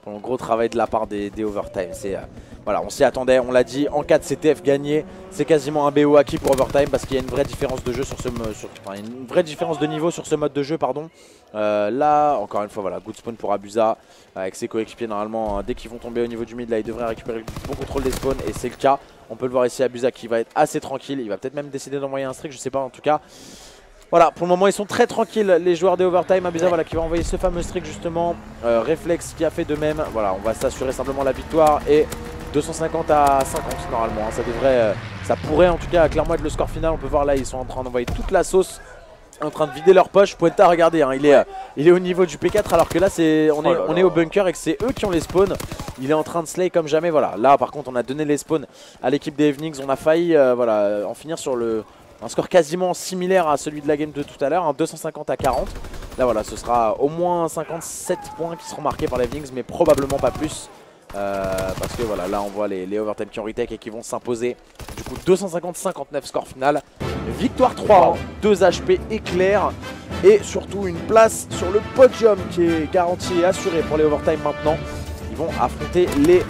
pour le gros travail de la part des, des overtime. C'est... Euh, Voilà, on s'y attendait, on l'a dit, en cas de C T F gagné, c'est quasiment un B O acquis pour Overtime parce qu'il y a une vraie différence de jeu sur ce sur, enfin, une vraie différence de niveau sur ce mode de jeu, pardon. Euh, là, encore une fois, voilà, good spawn pour Abusa avec ses coéquipiers normalement. Hein, dès qu'ils vont tomber au niveau du mid, là, ils devraient récupérer le bon contrôle des spawns et c'est le cas. On peut le voir ici, Abusa qui va être assez tranquille, il va peut-être même décider d'envoyer un streak, je sais pas en tout cas. Voilà, pour le moment ils sont très tranquilles les joueurs des Overtime. Abusa voilà, qui va envoyer ce fameux streak justement. Euh, Reflex qui a fait de même. Voilà, on va s'assurer simplement la victoire et deux cent cinquante à cinquante normalement. Hein. Ça devrait, euh, ça pourrait en tout cas clairement être le score final. On peut voir là, ils sont en train d'envoyer toute la sauce, en train de vider leur poche. Puenta, regardez, hein, il, est, euh, il est au niveau du P quatre alors que là c'est on, est, oh là on là. est au bunker et que c'est eux qui ont les spawns. Il est en train de slay comme jamais. Voilà, là par contre on a donné les spawns à l'équipe des Evenings. On a failli euh, voilà, en finir sur le... un score quasiment similaire à celui de la game de tout à l'heure, hein, deux cent cinquante à quarante. Là voilà, ce sera au moins cinquante-sept points qui seront marqués par les Evenings, mais probablement pas plus. Euh, parce que voilà, là on voit les, les Overtime qui ont retake et qui vont s'imposer. Du coup deux cent cinquante à cinquante-neuf score final. Victoire trois, deux H P éclairs et surtout une place sur le podium qui est garantie et assurée pour les Overtime maintenant. Ils vont affronter les...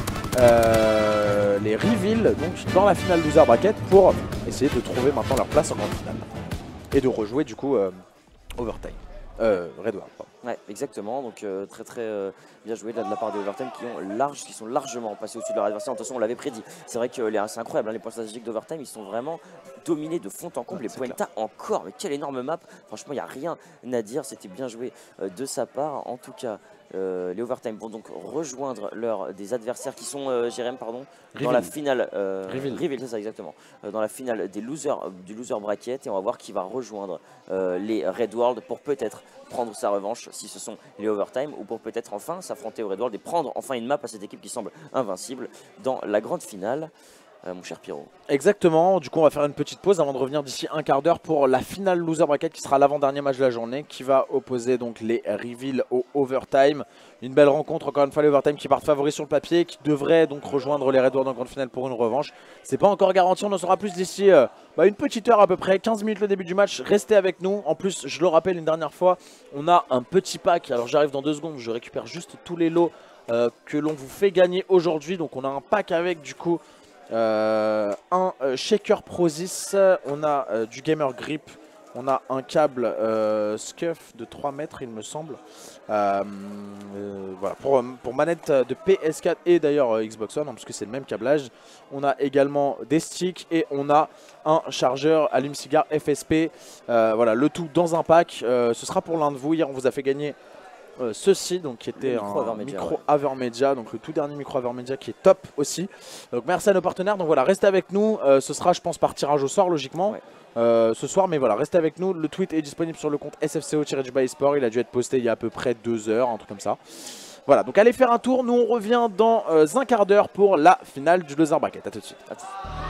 Euh, les Reveal donc dans la finale loser bracket pour essayer de trouver maintenant leur place en grande finale et de rejouer du coup euh, Overtime, euh, Red World. Ouais, exactement. Donc euh, très très euh, bien joué de la, de la part des Overtime qui ont large, qui sont largement passés au-dessus de leur adversaire. Attention, on l'avait prédit. C'est vrai que c'est incroyable, hein, les points stratégiques d'Overtime, ils sont vraiment dominés de fond en comble. Ouais, les Puenta encore, mais quelle énorme map. Franchement, il n'y a rien à dire. C'était bien joué euh, de sa part. En tout cas, euh, les Overtime vont donc rejoindre leurs des adversaires qui sont euh, Jérém, pardon, Reveal. Dans la finale. Euh, Reveal, c'est ça exactement. Euh, dans la finale des losers du loser bracket et on va voir qui va rejoindre euh, les Red World pour peut-être prendre sa revanche si ce sont les Overtime ou pour peut-être enfin s'affronter au Red World et prendre enfin une map à cette équipe qui semble invincible dans la grande finale. Euh, mon cher Pyro. Exactement, du coup on va faire une petite pause avant de revenir d'ici un quart d'heure pour la finale loser bracket qui sera l'avant-dernier match de la journée qui va opposer donc les Reveal au Overtime. Une belle rencontre, encore une fois les Overtime qui partent favoris sur le papier, qui devraient donc rejoindre les Red World en grande finale pour une revanche. C'est pas encore garanti, on en saura plus d'ici euh, bah, une petite heure à peu près, quinze minutes le début du match. Restez avec nous, en plus je le rappelle une dernière fois, on a un petit pack, alors j'arrive dans deux secondes, je récupère juste tous les lots euh, que l'on vous fait gagner aujourd'hui. Donc on a un pack avec du coup Euh, un euh, shaker Prozis, on a euh, du gamer grip, on a un câble euh, Scuf de trois mètres il me semble, euh, euh, voilà, pour, pour manette de P S quatre et d'ailleurs euh, Xbox One, hein, parce que c'est le même câblage. On a également des sticks et on a un chargeur allume-cigare F S P, euh, voilà, le tout dans un pack. Euh, ce sera pour l'un de vous. Hier on vous a fait gagner Euh, ceci donc qui était micro un Avermedia, micro ouais. Avermedia, donc le tout dernier micro Avermedia qui est top aussi. Donc merci à nos partenaires. Donc voilà, restez avec nous. Euh, ce sera je pense par tirage au sort logiquement ouais. euh, ce soir, mais voilà, restez avec nous. Le tweet est disponible sur le compte S F C O-Dubai Sport. Il a dû être posté il y a à peu près deux heures, un truc comme ça. Voilà, donc allez faire un tour. Nous on revient dans euh, un quart d'heure pour la finale du loser bracket. A tout de suite. À tout de suite.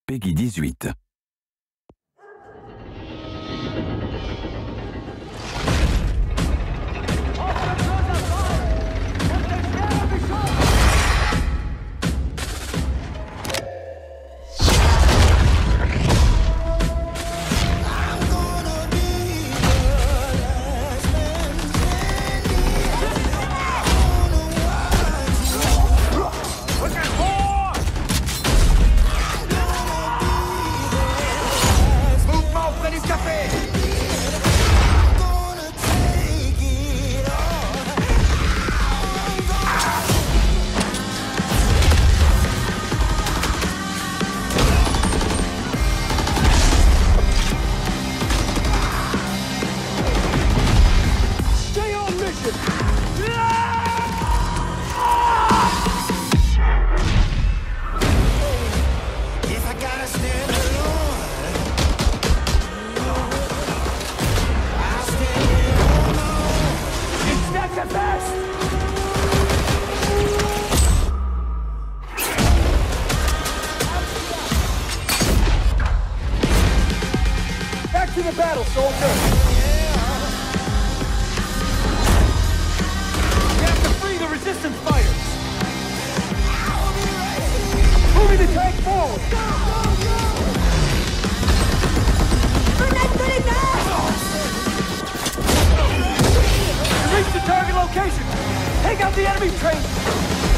Peggy dix-huit. Take out the enemy train!